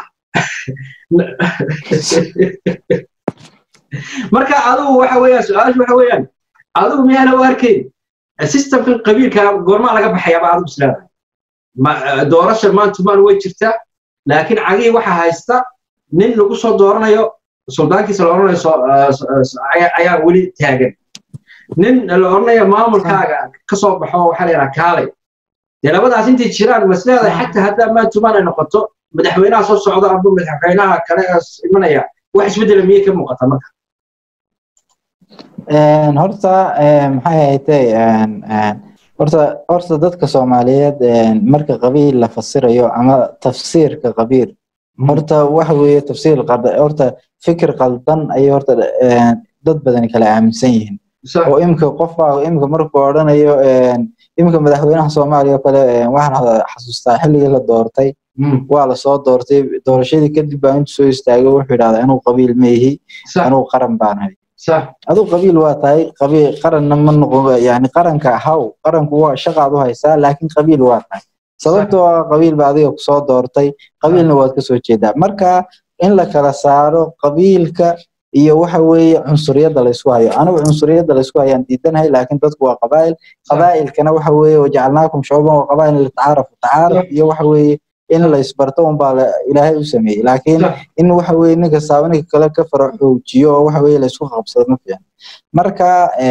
marka adigu waxa weeyaan su'aashu waxa weeyaan adigu miyana u arkay systemka qabiilka goorma laga baxaya baad u islaamay ma doorasho maanta way jirtaa laakiin cagii waxa haysta nin lagu soo dooranayo suldaankiisa la oranayo ayaa wali taagan nin la oranayo maamulkaaga ka soo baxo waxa la yiraahdaa kaalay labadaas intii jiraan maslada xataa hadda maanta ay noqoto madaxweynaha soo socda ama madaxweynaha kale imanaya wax isbedel miyay ka muuqata marka horta maxay ahayd horta dadka Soomaaliyeed marka qabiil la fasirayo ama tafsiirka qabiil horta waxa weeye tafsiir horta fikir qaldan ay horta dad badan kala aaminsan yihiin oo imka markuu oranayo imka madaxweynaha Soomaaliya kale waxaan xasuustaa xilligii la doortay waa la soo doortay doorashadii kadib baa intuu soo istaagay wuxuu yiraahdaa inuu qabiil meehi inuu qaran baanahay صح adoo qabiil waa tahay qabiil qaranna ma noqon yani qaranka qaranku waa shaqaad u haysaa laakiin qabiil waa tahay sababtoo ah qabiil baa adiga ku soo doortay qabiilna waad ka soo jeedaa marka in la kala saaro qabiilka iyo waxa weeye cunsuriyada la isku hayo anigu cunsuriyada la isku hayaan diidanahay laakiin dadku waa qabaa'ilkana waxa weeye wajacalnaakum shuuban wa qabaa'il litaaruf iyo waxa weeye in la isbarto baa ilaahay u sameeyay laakiin in waxa weeye ninka saabanka kale ka farxoojiyo waxa weeye la isku qabsado ma fiican marka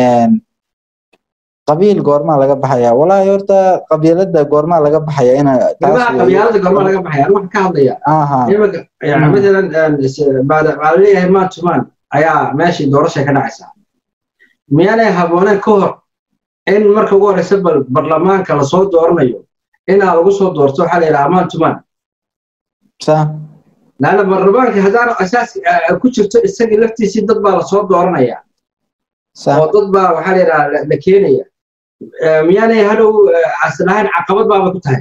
qabiil goorma laga baxaya walaahi horta qabiilada goorma laga baxaya ina taas qabiilada goorma laga baxaya wax ka hadlaya yani mesela baad leeyahay ma tuman ayaa meeshii doorasho ka dhacaysa miyana haboonay ka hor in marka ugu horeysa baarlamaanka la soo dooranayo إن أبغى صوت دورته حالي الأعمال تمان. صح. لأن برلمان كهذا أساس كتشفت السجل لفتي سيد ضد صوت دورنا يا. صح. وضد وحالي لكينيا. مياني هلو عسلان عقبات بابا كتاي.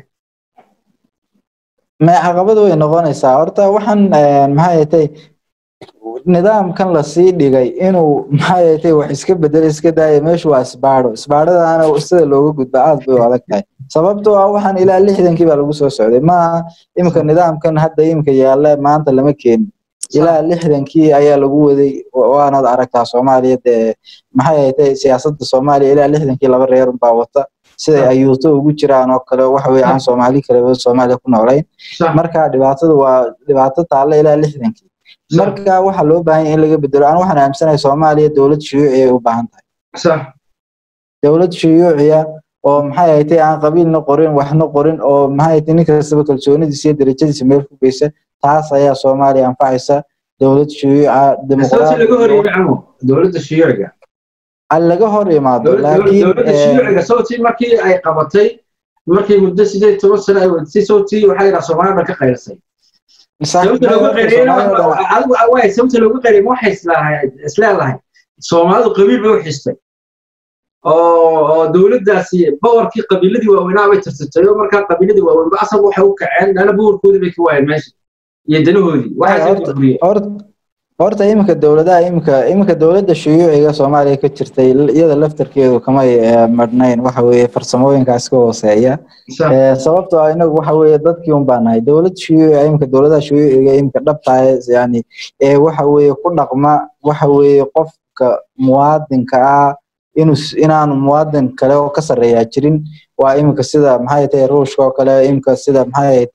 ما عقبات وين نغني ساعرته وحن مهايتي nidaam kan la sii dhigay inuu maxay wax iska bedel iska daayay meeshu waa isbaadhadaana sida looga gudba aad bay adag tahay sababtoo ah waxaan ilaa 60kii baa lagu soo socday ma imka nidaamkan hadda imka yaala maanta lama keenin ilaa 60kii ayaa lagu waday waanaad aragtaa Soomaaliya maxay ahayd siyaasadda Soomaaliya ilaa 60kii laba reer baa wata sida ayuuto ugu jiraan oo kale wax weey aan Soomaali kale Soomaaliya ku noolayn marka dhibaatada waa dhibaato taala ilaa 60kii marka waxa loo baahan in laga bedelo aan waxaan aaminsanahay Soomaaliya dawlad shuuci ay u baahan tahay صح dawlad shuuciya oo maxay ahayd aan qabiilna qorin waxna qorin oo maxay ahayd ninka sabab kalsoonidiisa iyo darajadiisa meel ku geysan taas ayaa Soomaaliya anfacaysa dawlad shuuci dimuqraadi laga hor yimaado dawladda shuuciga laga hor yimaado laakiin dawladda shuuciga sawti markii ay qabatay markii muddo 18 sano ay waday sawti waxay ra Soomaaliya ka qaylsay sawti lagu qeyriyay sawti lagu qeyriyay waxay islaahay Soomaalidu qabiil bay u xistay oo dawladdaasi powerkii qabiiladii waaweynaa way tirtirtay marka qabiiladii waaweyn ba asal waxa uu kaceen dana powerkoodii bay ka waayeen meesha iyo danahoodii waxa horta imika dawladda shuuciga Soomaaliya ka jirtay iyada laftarkeedu kama marnayn waxa weeye farsamooyinkaas ka hooseeya sababtoo ah inagu waxa weeye dadkii un baanahay dawlad shuuciga imika dawladda shuuciga imika dhabtahay yani waxa weeye ku dhaqma waxa weeye qofka muwaadinka ah inaan muwaadin kale oo ka sareeya jirin waa imika sida maxay tahay Ruushka oo kale imika sida maxay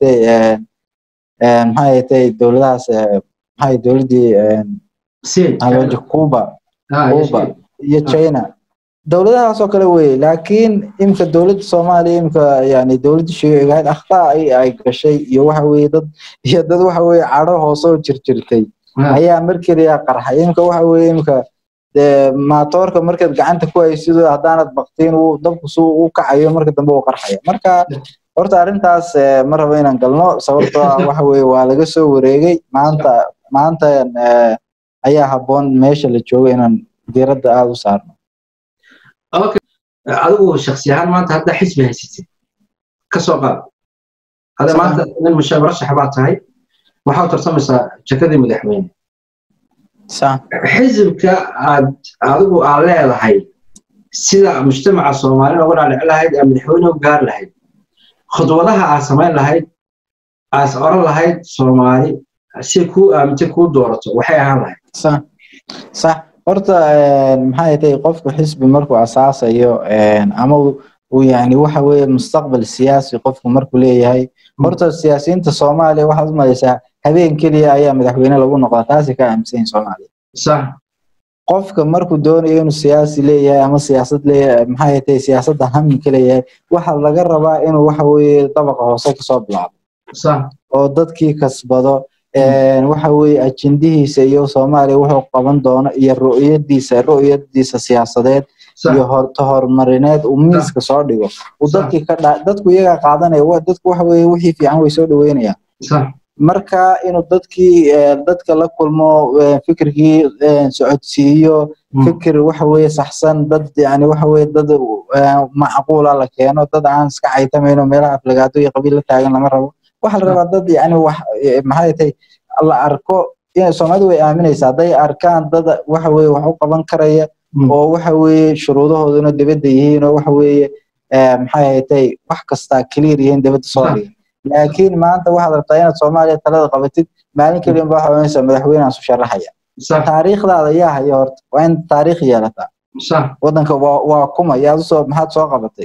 tahay dawladahaas maxay dawladii Cuba iyo China dawladahaas oo kale way laakiin imika dawladda Soomaaliya imika yani dawladda shuuciga akhtaa ay gashay iyo waxa weeye dad waxa weeye caro hoos oo jirtay ayaa markii qarxay imika waxa weeye imika maatorka markaad gacanta ku haysido hadaanad baqtiin uu dabku soo u kacayo marka dambe uu qarxayo marka horta arintaas ma rabo inaan galno sababtoo ah waxa weeye waa laga soo wareegay maanta ayaa haboon meesha la joogo inaan diiradda aad u saarno okay adigu shakhsi ahaan maanta hadda xisbi haysatid ka soo qaad hada maanta in mushaarax baa tahay waxa uu tartamaysaa jakadii madaxweyne حزبك أدو على هاي سيدا مجتمع الصومالي نقول على هاي من حوينه وقال لهاي خطوة لها عاصمين لهاي عاصمين لهاي صومالي سيكو أمتكو دورته وحيها لهاي صح horta maxay tahay qofku xisbi markuu asaasayo ama uu yani waxa weeye mustaqbal siyaasi qofku markuu leeyahay horta siyaasiyiinta Soomaaliya waxa u malaysaa habeen kaliya ayaa madaxweyne lagu noqdaa taasi ka aaminsan Soomaaliya صح qofka markuu doonayo inuu siyaasi leeyahay ama siyaasad leeyahay maxay tahay siyaasadda hammi kaliya waxa laga rabaa inuu waxa weeye dabaqa hoose ka soo bilaabo صح oo dadkii kasbado waxa weeye ajendihiisa iyo Soomaaliya wuxuu qaban doono iyo ru'yadiisa siyaasadeed iyo horumarineed uu miiska soo dhigo uu dadku iyaga qaadanaya dadku waxa weeye wixii fiican way soo dhaweynayaan صح marka inuu dadka la kulmo fikirkii socodsiiyo fikir waxa weeye saxsan dad yani waxa weeye dad macquul ah la keeno dad aan iska caytamayno meelaha aflagaado iyo qabiil la taagan lama rabo waxa la rabaa dad yani wax maxay tahay la arko in Soomaalidu way aaminaysaa haday arkaan dad waxa weeye wax u qaban karaya oo waxa weeye shuruudahooduna dibadda yihiin oo waxa weeye maxay tahay wax kasta clear yihiin dibadda soo dhigay laakiin maanta waxaad rabtaa inaad Soomaaliya talada qabatid maalin kaliya baa waxaanaysa madaxweyne aan soo sharaxaya taariikhdaada ayaa hayo horta waa in taariikh yeelataa صح wadanka waa kuma yaad soo maxaad soo qabatay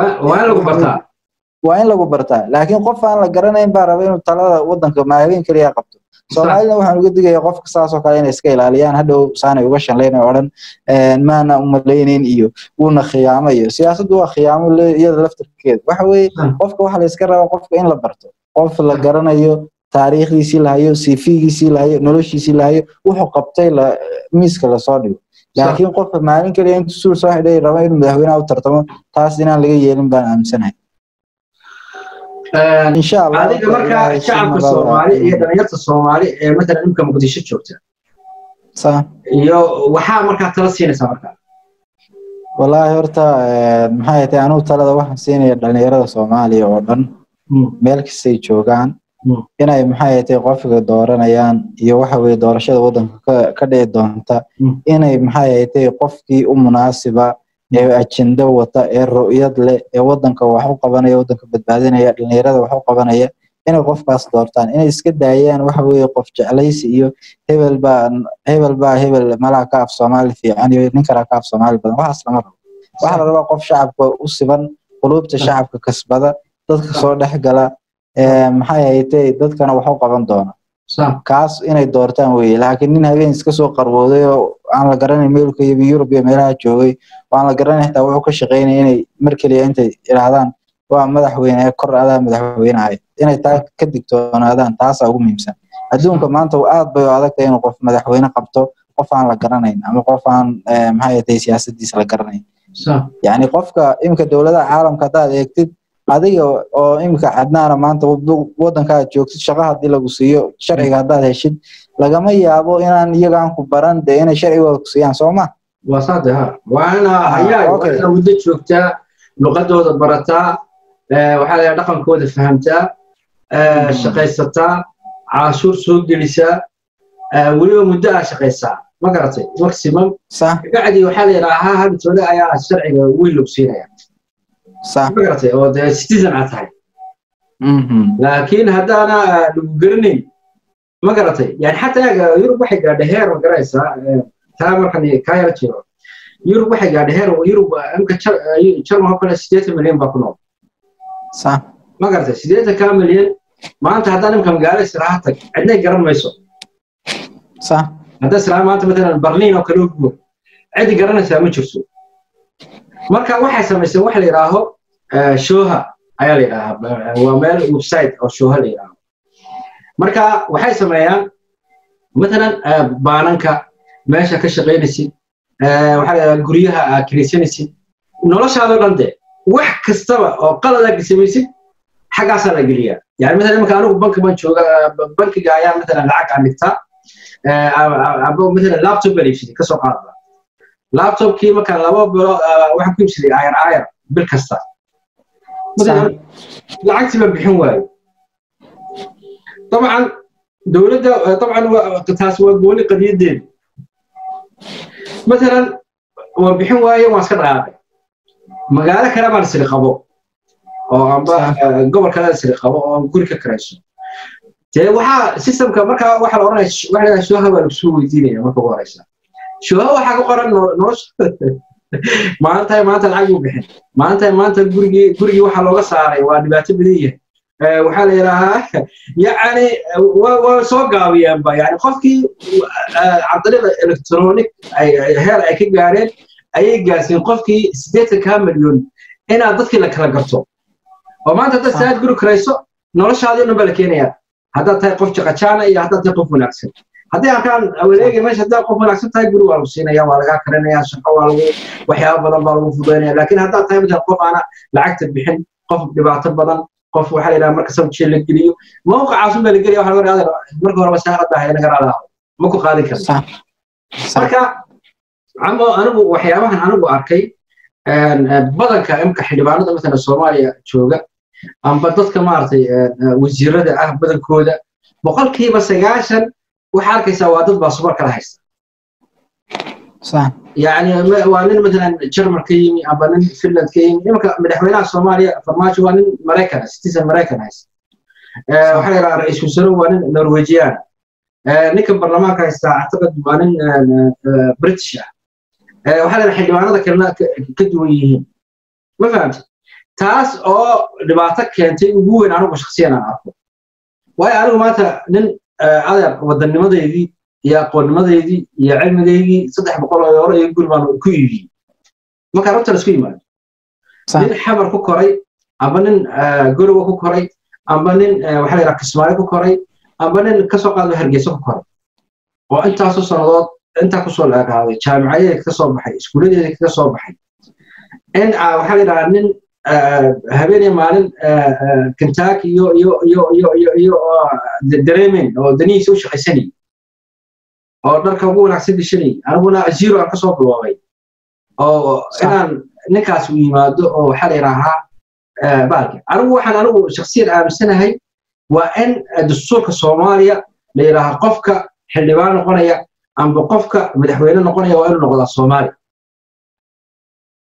waa in lagu bartaa laakiin qof aan la garanayn baa raba inuu talada wadanka maalin kaliya qabto Soomaalida waxaan uga digayaa qofka saas oo kale inay iska ilaaliyaan hadhow saanay uga shanleynay oran maana umaleeyeen iyo una khiyaamayo siyaasaddu waa khiyaamo iyada laftirkeeda waxa weeye qofka waxa la iska rabaa qofka in la barto qof la garanayo taariikhdiisii la hayo CV-giisii la hayo noloshiisii la hayo wuxuu qabtay miiska la soo dhigo laakiin qofka maalin kaliya intuu suur soo xidhay raba inuu madaxweynaha u tartamo taas inaan laga yeelin baan aaminsanahay إن شاء الله هذه مركز شعب الصومالي هي دنيا الصومالي مثلا يمكن مقديش تشوفته صح وحا مركز تلسين سمركز والله horta maxay tahay anu talada waxaan siinaya dhalinyarada Soomaaliya oo dhan meel kastay joogaan inay maxay tahay qofka dooranayaan iyo waxa weeye doorashada wadanka ka dhici doonta inay maxay tahay qofkii u munaasiba ajenda wata ru'yad leh wadanka wax u qabanaya wadanka badbaadinaya dhalinyarada wax u qabanaya inay qofkaas doortaan inay iska daayaan waxa weeye qof jeclaysi iyo hebel malaha ka af Soomaali fiican iyo nin kale ka af Soomaali badan waxaas lama rabo waxa la rabaa qof shacabka u siban qulubta shacabka kasbada dadka soo dhexgala maxay haytay dadkana wax u qaban doona kaas inay doortaan weeye laakiin nin habeen iska soo qarwooday oo aan la garanay meelka Yurub iyo meelaha joogay waan la garanay xitaa wuxuu ka shaqeynay inay markaliya intay iraahdaan waa madaxweyne kor adaa madaxweynahay inay taa ka digtoonaadaan taas ugu muhiimsan adduunka maanta aad bay u adag tahay in qof madaxweyne qabto qof aan la garanayn ama qof aan maxay tahay siyaasadiisa la garanayn yani qofka imka dawladaha caalamka hadaad eegtid adiga oo imka cadnaana maanta wadanka joogtid shaqo hadii lagu siiyo sharciga hadaad heshid lagama yaabo inaan iyagaan ku baran de inay sharcigooda ku siiyaan Soomaa waa saadaha waana ayaa wada joogtaa luqadooda barataa waxa la dhaqankooda fahamtaa shaqaysataa caashur soo gelisaa waliba muddo shaqaysaa ma garatay maximum gacdi waxa la yiraahdaa habitooda ayaa sharciga wiil loo siinaya ma garatay oo citizen tahay laakiin hadana lagu garanay ma garatay yani xataa Yurub waxay gaadhay heer ma garaysaa taa markan ka yar jiro Yurub waxay gaadhay heer Yurub amka jarmo kale 8 milyan baa ku nool صح ما قرأت سيدة كاملين ما أنت هذا نمكن قال سرعتك عندنا قرن ميسو صح هذا سرعة ما أنت مثلا برلين أو كلوب عندي قرن سامي تشوفه مركا واحد سامي واحد اللي راهو شوها أيا اللي راه ومال ويب سايت أو شوها اللي راه مركا واحد ساميان مثلا بانكا ماشى كشغينسي واحد قريها كريسينسي نلاش هذا لندن wax kastaba oo qalad ah sameeyay xagaas la galiya yani mesela marka anigu bank man jooga bankiga ayaa mesela lacag aan dhigtaa abo mesela laptop baan iibsaday ka soo qaada laptopkii marka laba bilo waxa ku iibsaday ayar bil kasta mesela lacagtii ma bixin waayo طبعا dawladda طبعا taas waa gooni qadiyadeed مثلا waa bixin waayo waa iska dhaafay magaalo kale baan sii qabo oo amba gobol kale sii qabo oo guri ka karayso tee waxa systemka marka waxa la oranayo waxa la soo hawaa soo weydiinaya marka ugu horeysa soo waxa ku qoran nolosha maanta lacag u bixin maanta gurigi waxa looga saaray waa dhibaato badan yahay waxa la yiraahdaa yaani waa soo gaabiyaan ba yani qofkii cabdalada electronic ay heer ay ka gaareen ayay gaarsiin qofkii 8 milyan ina dadkii la kala garto oo maanta dad saad guri karayso noloshaadii inuu bal keenaya hadda tahay qof shaqaana iyo hadda tahay qof wanaagsan hadii aan kan awaleeyay meesha hadda qof wanaagsan tahay guri waa siinaya waa laga karanaya shaqo waa lagu waxyaabo badan baa lagu fududeynaya laakiin hadda tahay mid qof ana lacagta bixin qof dhibaato badan qof waxa la yiraahdaa marka sabti la geliyo mawqacaas ma la geliyo waxa laga yiraahdaa marka hore wasaaqada hay naga raalaha ma ku qaadi karto marka عمو أنا وحياة أنا وأركي بدل كأمك حلبانة مثلا الصومالية شوجا أم بدت كمارتي وزيرة بدل كودا بقول كي بس جاشن وحركة سوادات بصبر كلاهيس صح يعني وانين مثلا جرمر كيمي أبانين فنلند كيمي يمكن من حوالي الصومالية فرماش وانين مريكان ستيزن مريكان هايس وحنا رئيس وزراء وانين نرويجيان نكب برلمان كايستا أعتقد وانين بريتش وحنا الحيوانات كنا كدويين ما فهمت تاس أو دبعتك كنتي وجوه أنا شخصيا أنا أعرفه وهي أنا ماذا نن هذا ودني ماذا يدي يا قول ماذا يدي يا علم ماذا يدي صدق بقول يا يقول ما كويدي ما كان ترسكي ما نن حمر كوكري أبنن جرو كوكري أبنن وحنا ركز معي كوكري أبنن كسوق هذا هرجس كوكري وأنت أساسا نضاد أنت كسول هذا جامعية كسول بحي سكولية كسول بحي إن وحنا عندنا هبيني مالن كنتاك يو دريمين أو دنيس وش خسني أو نركبون عكسد الشني أنا بنا زيرو عن كسول بالواقع أو أنا نكاس ويمادو أو حالي راها بالك أنا شخصيا أمسنا هاي وإن دستور الصومالية اللي راها قفك حلبان قنية أم بقفك مدحوينا نقول يا وين نقول الصومالي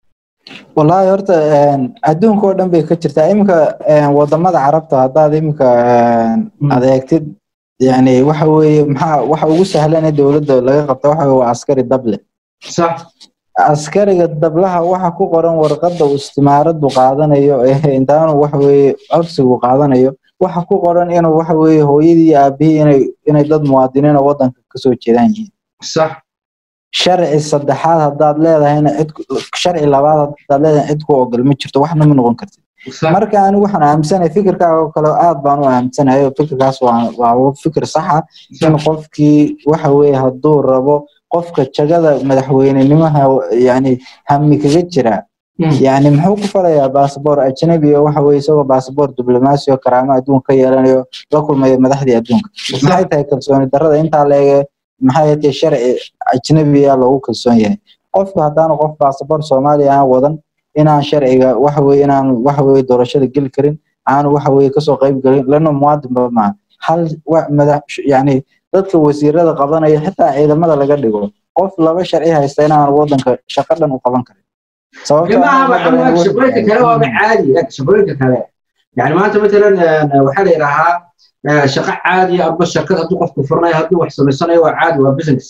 والله horta adduunka oo dhan bay ka jirtaa imika wadamada carabta hadaad imika adeegtid yani waxa weeye waxa ugu sahlan ee dawladda laga qabto waxa waa askari dable صح askariga dablaha waxa ku qoran warqadda uu istimaaradu qaadanayo intaanu waxa weeye codsigu qaadanayo waxa ku qoran inuu waxa weeye hooyadii iyo aabihii inay dad muwaadiniin oo wadanka ka soo jeedaan yihiin صح sharci saddexaad hadaad leedahayna sharci labaad hadaad leedahay cid ku ogol ma jirto waxna ma noqon kartid marka anigu waxaan aaminsanahay fikirkaaga oo kale aad baan u aaminsanahay fikirkaas waa fikir sax ah in qofkii waxa weeye hadduu rabo qofka jagada madaxweynenimaha yani hami kaga jira yani muxuu ku falayaa baasaboor ajnabi oo waxa weeye isagoo baasaboor diblomaasi oo karaamo adduunka ka yeelanayo la kulmayo madaxdii adduunka maxay tahay kalsooni darrada intaa leege maxay tahay sharci ajnabi ah loogu kalsoon yahay qofka haddaanu qof baasaboor Soomaaliya aan wadan inaan sharciga waxa weeye doorashada gali karin aan waxa weeye ka soo qayb galin lana muwaadin ma hal madax yani dadka wasiirada qabanaya xitaa ciidamada laga dhigo qof laba sharci haysta inaan wadanka shaqo dhan u qaban karin sababtoo ah shaqooyinka kale waa caadi shaqooyinka kale yani maanta مثلا waxa la yiraahdaa shaqo caadi ah ama shirkad hadduu qofku furnayo hadduu wax samaysanayo waa caadi waa business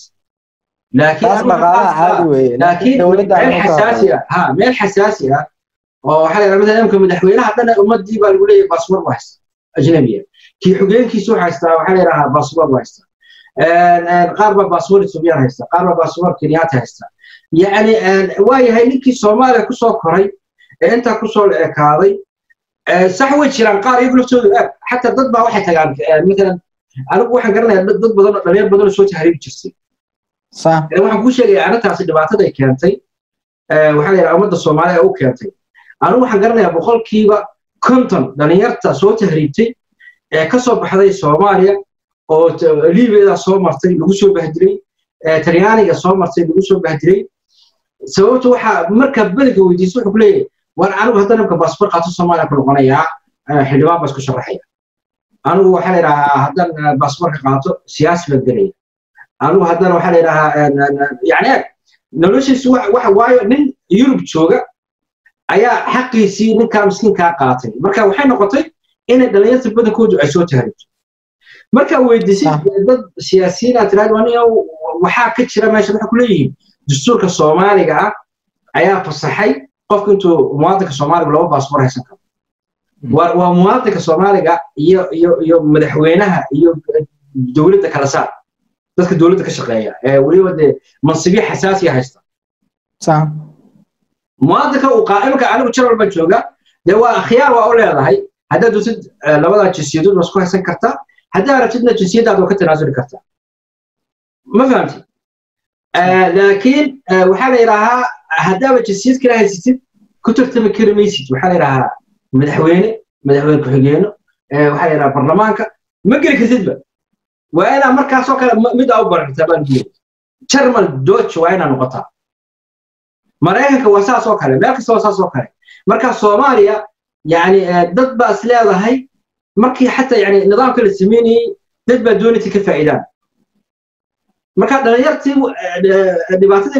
laakiin dawladda meel xasaasi ah oo waxa la yiraahdaa مثلا madaxweynaha dhan ummadii baa lagu leeyahay baasaboor wax ajnabi kii xogeenkiisu haystaa waxa la yiraahdaa baasaboor wax qaar baa baasaboor Soomaaliya haysta qaar baa baasaboor Kenyatta haysta يعني واي نيكي سوماليا كسو كوري انت كسو اكاداي صح way jiraan qaar iyagu laftooda حتى dad baa waxay tagaan مثلا anigu waxaan garanayaa dad badan dhalinyar badan soo tahriib jirtay صح waxaan ku sheegay arrintaasi dhibaatada ay keentay waxa la yiraahdaa ummadda Soomaaliya oo keentay anigu waxaan garanayaa boqolkiiba 50 dhalinyarta soo tahriibtay ee ka soo baxday Soomaaliya oo Liibiya soo martay lagu soo bahdilay Talyaaniga soo martay lagu soo bahdilay sababtu waxa marka baliga weydiiso wuxuu leeyahay war anigu haddana ka baasaboor qaato Soomaaliya ku noqonayaa xildhibaan bas ku sharaxaya anigu waxa la yiraahdaa haddana baasaboorka qaato siyaasi la galay anigu haddana waxa la yiraahdaa yani noloshiisu waxa waayo nin Yurub jooga ayaa xaqiisii ninka miskiinka qaatay marka waxay noqotay in dhalinyarta badankoodu ay soo tahriibto marka weydiisay dad siyaasiyiin ah tiraadwaniyo waxa ka jira meesha waxa ku leeyihiin dastuurka Soomaaliga ah ayaa fasaxay qofka intuu muwaadinka Soomaaliga laba baasaboor haysan karo waa muwaadinka Soomaaliga iyo madaxweynaha iyo dawladda kala saar dadka dawladda ka shaqeeya waliba mansibi xasaasi haysta صح muwaadinka uu qaa'imka anigu jaral ba jooga waa khiyaar waa u leedahay hadda dawlad labada jinsiyadood wasku haysan karta hadda rabtidna jinsiyadaada ka tanaasuli karta ma fahamtid laakiin waxa la yiraahdaa hadaba jinsiyad kale haysatid ku tartami karmaysid waxa la yiraahdaa madaxweyne ku xigeeno waxa la yiraahdaa baarlamaanka ma geli kartidba waa ina markaas oo kale mid au barata baan diiday German Deutsch waa ina noqotaa Mareykanka waa saas oo kale meel kasta waa saas oo kale marka Soomaaliya yani dad baa isleedahay markii xataa yani nidaamka la sameeyay dad baa doonayay ka faa'iidaan marka dhalinyartii dhibaatadii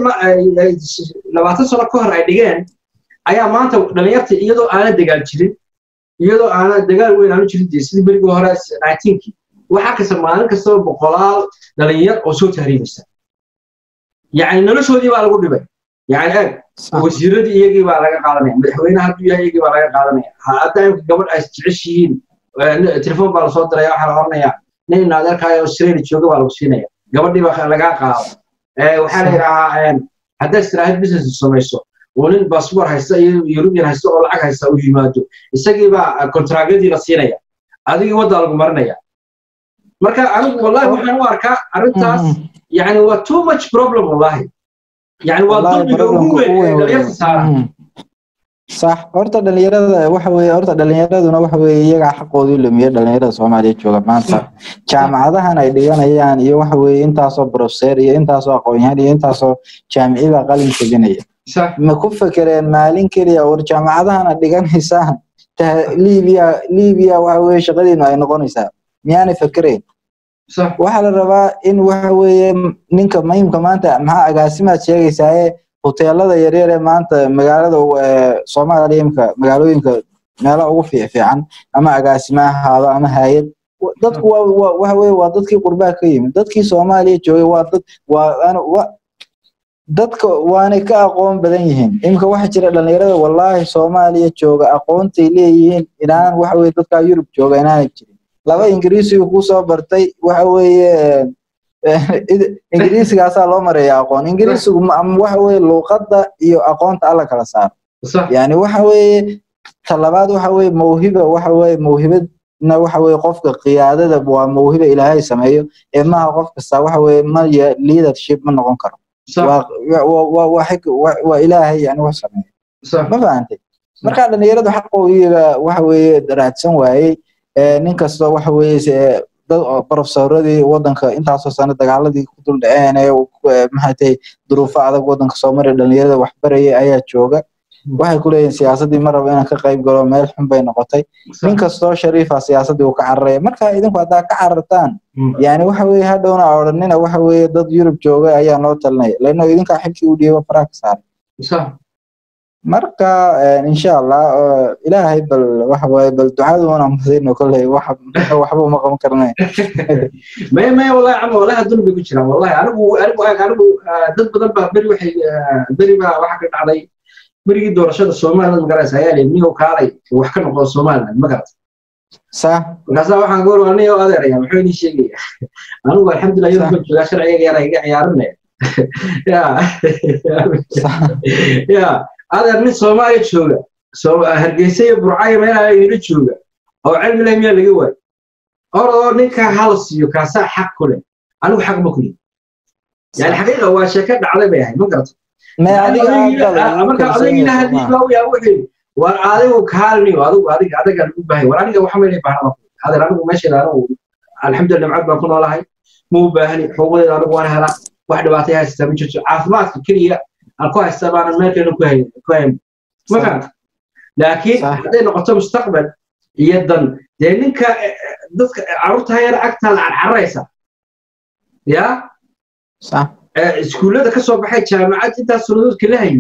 20 sano ka hor ay dhigeen ayaa maanta dhalinyartii iyadoo aan dagaal jirin iyadoo aan dagaal weyn aan jirin sidii berigii hore 19kii waxa ka samayn kastoo boqolaal dhalinyar oo soo tahriibisa yani noloshoodii baa lagu dhibay yani wasiiradii iyagii baa laga qaadanaya madaxweynaha hadduu yahay iyagii baa laga qaadanaya hadda gabadh ay jeceshihiin telefoon baa la soo diray waxa la oranayaa nin adeerkaayo Australia jooga baa lagu siinaya gabadhii baa laga qaado waxa la yiraahdaa hadda istiraahad business samayso ولين باسبور هيستا يوروبيان هيستا oo lacag haysta u yimaado isagii baa kontraagadi la siinaya adiga wada lagu marinaya marka anigu wallahi waxaan u arkaa arintaas yani waa too much problem wallahi yani waa dulmiga ugu weyn dhalinyarada saaran صح horta dhalinyaraduna waxa weeye iyaga xaqoodu lumiye dhalinyarada Soomaaliya jooga maanta jaamacadahan ay dhiganayaan iyo waxa weeye intaas oo professor iyo intaas oo aqoon-yahan iyo intaas oo jaamiciga qalin teganaya ma ku fakareen maalin kaliya oo jaamacadahan dhiganaysan Liibiya waxa weeye shaqadiina ay noqonaysaa miyaanay fakareen waxa la rabaa in waxa weeye ninka muhiimka maanta maxaa agaasimaad sheegaysaa hoteelada yaryar ee maanta magaalada Soomaaliya magaalooyinka meelaha ugu fiican ama agaasimaha ahaado ama hay'ad dadku waxa weeye waa dadkii qurbaha ka yimid dadkii Soomaaliya joogay waa dadka waana ka aqoon badan yihiin imka waxa jira dhalinyarada wallahi Soomaaliya jooga aqoontay leeyihiin inaan waxa weeye dadka Yurub jooga inaan jirin laba Ingiriisi ku soo bartay waxa weeye Ingiriisigaas loo mareeyaa aqoon Ingiriisigu waxa weeye luqadda iyo aqoonta alla kala saar yani waxa weeye talabaad waxa weeye mawhibadna waxa weeye qofka qiyaadada waa mawhiba Ilaahay sameeyo ee ma qof kasta waxa weeye ma leadership ma noqon karo waa Ilaahay yani wax sameeyo ma fahamtay marka dhalinyaradu xaqooyiga waxa weeye raadsan waayay nin kasta waxa weeye professoradii wadanka intaas oo sano dagaaladii ku dul dhaceen maxay tahay duruufo adag wadanka Soomaaliya dhalinyarada wax barayay ayaa jooga waxay ku leeyihiin siyaasadii mar raba inaan ka qayb galo meel xun bay noqotay nin kasta oo shariifa siyaasadii uu ka cararaya marka idinku hadda ka carartaan yani waxa weeye hadhowna oranina waxa weeye dad Yurub jooga ayaa noo talnay leeno idinka xilkii u dhiibo faraaq saaray marka insha Allah Ilaahay bal waxa weeye bal ducada wana muhiim kulay waxba ma qaban karnaa ma wallahi ama wallahi hadul bigu jira wallahi anigu dad badan baa bari ba waxa ka dhacday بريء دورشة الصومال المقرأة سيالي ميو كاري وحكنا قول الصومال المقرأة صح وكذا واحد نقول أنا يا أدري يا محمد الشيء أنا الحمد لله يوم كنت لا شرعي يا رنا يا هذا من الصومال يشوله هرجيسية برعاية ما يريدشوله أو علم لهم يلا جوا أو نكا خالص يكاسا حق كله أنا حق بكلي يعني الحقيقة هو شكل على بيها مقرأة ما marka adayna hadii loo yaa wixii war adigu kaalni adiga lagu baahay war aniga waxa meelay baahan hada anigu meesha alxamdulillah macad baan ku noolahay ma u baahani xuquuqdeeda anigu waan helaa wax dhibaatay haysta ma jirto caafimaadka kaliya aan ku haysta baan meelkeena ku hayn marka laakiin haday noqoto mustaqbal iyo dan ninka dadka carruurta yar agta la cararaysa ya صح iskuulada ka soo baxay jaamacad inta suudood kala hay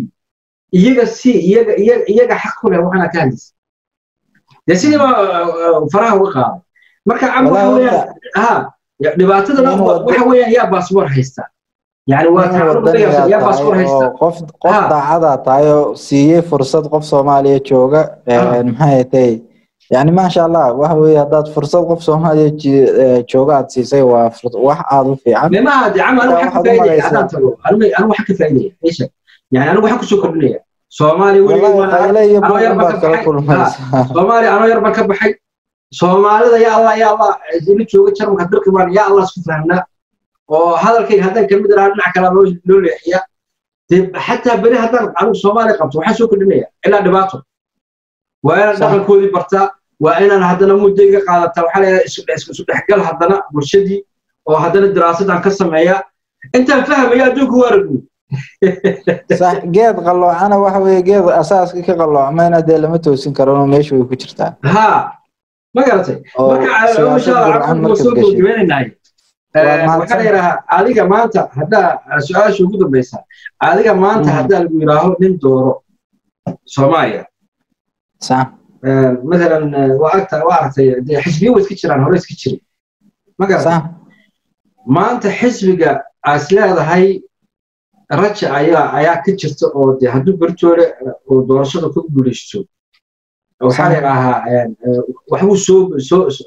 iyaga xaq ku leh waxana ka hadis sidii faraha uga qaaday marka dhibaatada waxa weeyaan yaa baasboor haysta يعني يا قف داعدا تايو سي فرصه قف سوماليه جوجا maxay يعني ما شاء الله وهو هذا فرصه قف سوماليه جوجا سيسay waa wax aad u fiican ما ادري عمل انا waxa ka faa'iideeyay ايش يعني انا waxa ku soo kordhinaya Soomaali Soomaali ana yar baan ka baxay Soomaalida ya Allah idin jooga jarmalka dalka baan ya Allah isku fahnaa oo hadalkayga hadan kamid ah dhinac kala loo leexiya حتى بني هذا عنو Soomaali qabto waxa soo kordhinaya ilaa dhibaato waa dhaqankoodii barta waa inaan hadana muddo qaadata waxa la isku dhaxgal hadana bulshadii oo hadana daraasadan ka sameeya inta fahmaya adduunku wargu صح geed qalloocana waxa weeye geed asaaska ka qalloocmayna de lama toosin karo meesha way ku jirtaa ha ma garatay marka insha Allah soo gudbeenaynaa waxa yaraha adiga maanta hada su'aasha ugu dambaysa adiga maanta hada lagu yiraahdo nin dooro Soomaaliya صح مثلا وقتي حزبي واسك jiraan hore iska jiray ma garan صح maanta xisbiga aslaadahay raja ayaa ka jirta oo haduu bartoore oo doorashada ku guuleysto waxa yaraha wuxuu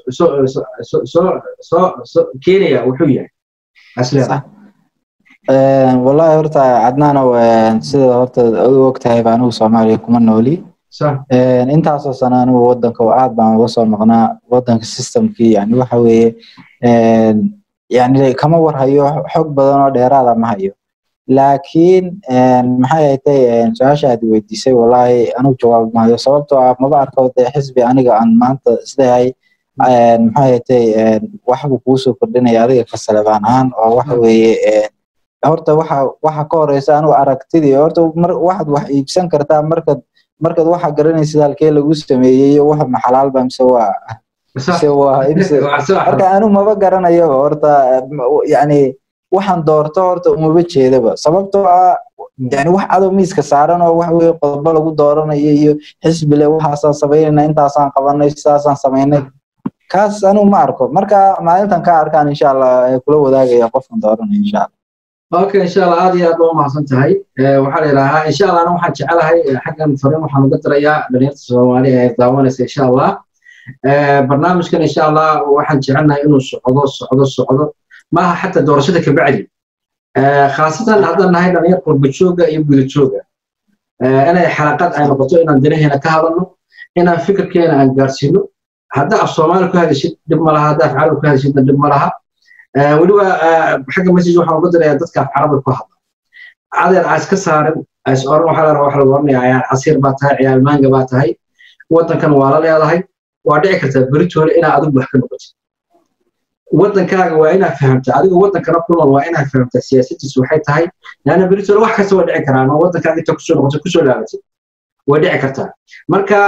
soo Kenya wuxuu yahay aslaada والله horta Adnaan sida horta oo ogtahay baan uu Soomaaliya kuma nooli صح intaas oo sanaan wadanka aad baan uga soo maqnaa wadanka systemkii yani waxa weeye yani kama warhayo xog badan oo dheeraad ah ma hayo laakiin maxay tahay su'aasha aad weydiisay wallahi anu jawaab ma hayo sababtoo ah ma arko xisbi aniga aan maanta isleeyahay maxay tahay wax uu ku soo kordhinaya adiga ka salabaan ahaan oo waxa weeye horta waxa ka horeysa anu aragtidii horta waxaad wax iibsan kartaa markaad waxa garanaysid halkee lagu sameeyay waxa maxalaal ba mise waa marka anu ma garanayo horta yani waxaan doorto horta uma jeedaba sababtoo ah يعني wax ado miiska saaran oo wax weey qodobo lagu dooranayo iyo xisbile waxaasaan sameeynaa intaasaan qabanay sidaasaan sameeynay kaas anu ma arko marka maalintan ka arkaan insha Allah kula wadaagaya qofkan dooranay insha Allah okay insha Allah aad iyo aad u mahadsan tahay waxa la yiraahdaa insha Allah ana waxaan jecelahay xaggan fariin waxaan uga dirayaa dhalinyarada Soomaaliyeed ee daawanaysa insha Allah barnaamijkan insha Allah waxaan jecelnahay inuu socdo ma aha xataa doorashada ka bacdi khaasatan haddaan nahay dhalinyar qurba jooga iyo guud jooga inay xalaqad ay noqoto inaan dinaheena ka hadalno inaan fikirkeena aan gaarsiino hadda af Soomaali ku hadashid dib ma laha hadda af Carabi ku hadashid dib ma laha waliba xagga message waxaan uga dirayaa dadka af Carabi ku hadla adeer aas ka saaran as oran waxa la warnayaa asiir baa tahay ciyaal maanga baa tahay wadankan waa la leedahay waa dhici kartaa beritoole inaad adigu wax ka noqotid wadankaaga waa inaad fahamtaa adigu wadankana ku nool waa inaad fahamtaa siyaasadiisu waxay tahay laana beritoole wax kasta waa dhici karaan oo wadankaaga inta kusoo noqoto kusoo laabatid waa dhici kartaa marka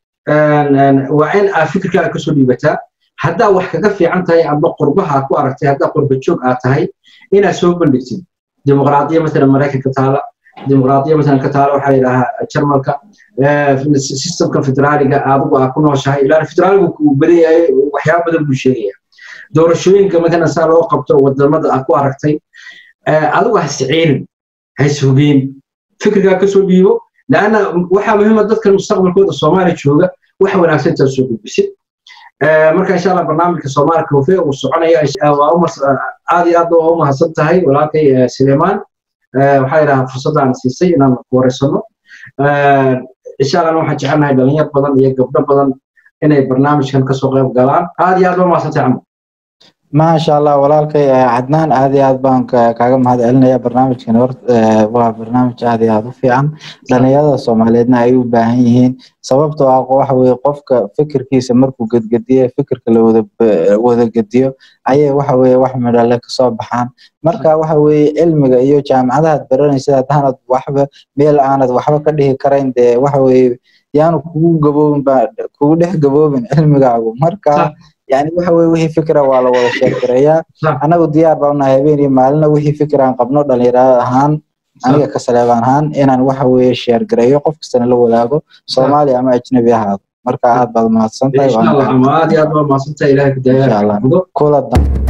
waa in aad fikirkaaga kasoo dhiibataa haddaa wax kaga fiican tahay amba qurbaha ku aragtay haddaa qurba joog aad tahay inaad soo bandhigtid dimuqraadiya masalan maraykanka taala dimuqraadiya masalan ka taala waxaa yidhaahaa jarmalka systemka federaaliga adigu aad ku nooshahay ilaana federaaligu uu badan yahay waxyaaba badan buu sheegaya doorashooyinka markana saa loo qabto wadamada aad ku aragtay adigu ha isciinin ha ishubin fikirkaa kasoo dhiibo laana waxaa muhiima dadka mustaqbalkooda Soomaaliya jooga wax wanaagsan inta soo gudbisid marka insha Allah barnaamijka Soomaali Cafe uu soconaya aad iyo aad u mahadsan tahay walaalkay Sulaymaan waxa yiraahdaa fursadaan siisay inaan ku wareysano insha Allah waxaan jecelnahay dhalinyaro badan iyo gabdho badan inay barnaamijkan ka soo qayb galaan aad iyo aad u mahadsan tahay ما شاء الله walaalkay Adnaan aad iyo aad baan kaaga mahadcelinayaa barnaamijkan waa barnaamij aad iyo aad u fiican dhalinyarada Soomaaliyeedna ay u baahan yihiin sababtoo ah waxa weeye qofka fikirkiisa markuu gadgadiyo fikirka la wada gadiyo ayay waxa weeye wax midale ka soo baxaan marka waxa weeye cilmiga iyo jaamacadaha baranaysa hadaan waxba meel aanad waxba ka dhigi karayn waxa weeye yaanu kugu dhex gaboobin cilmigaagu marka يعني waxa way wixii fikra waa la wada sheekeeyaa anagu diyaar baan nahay habeenii maalina wixii fikran qabno dhalinyarada ahaan aniga ka saleebaan ahaan inaan waxa way share gareeyo qof kasta la wadaago Soomaali ama ajnabi ahaado marka aad baad mahadsantahay insha Allah aad iyo aad baad mahadsantahay ilaahay ku daayaa kula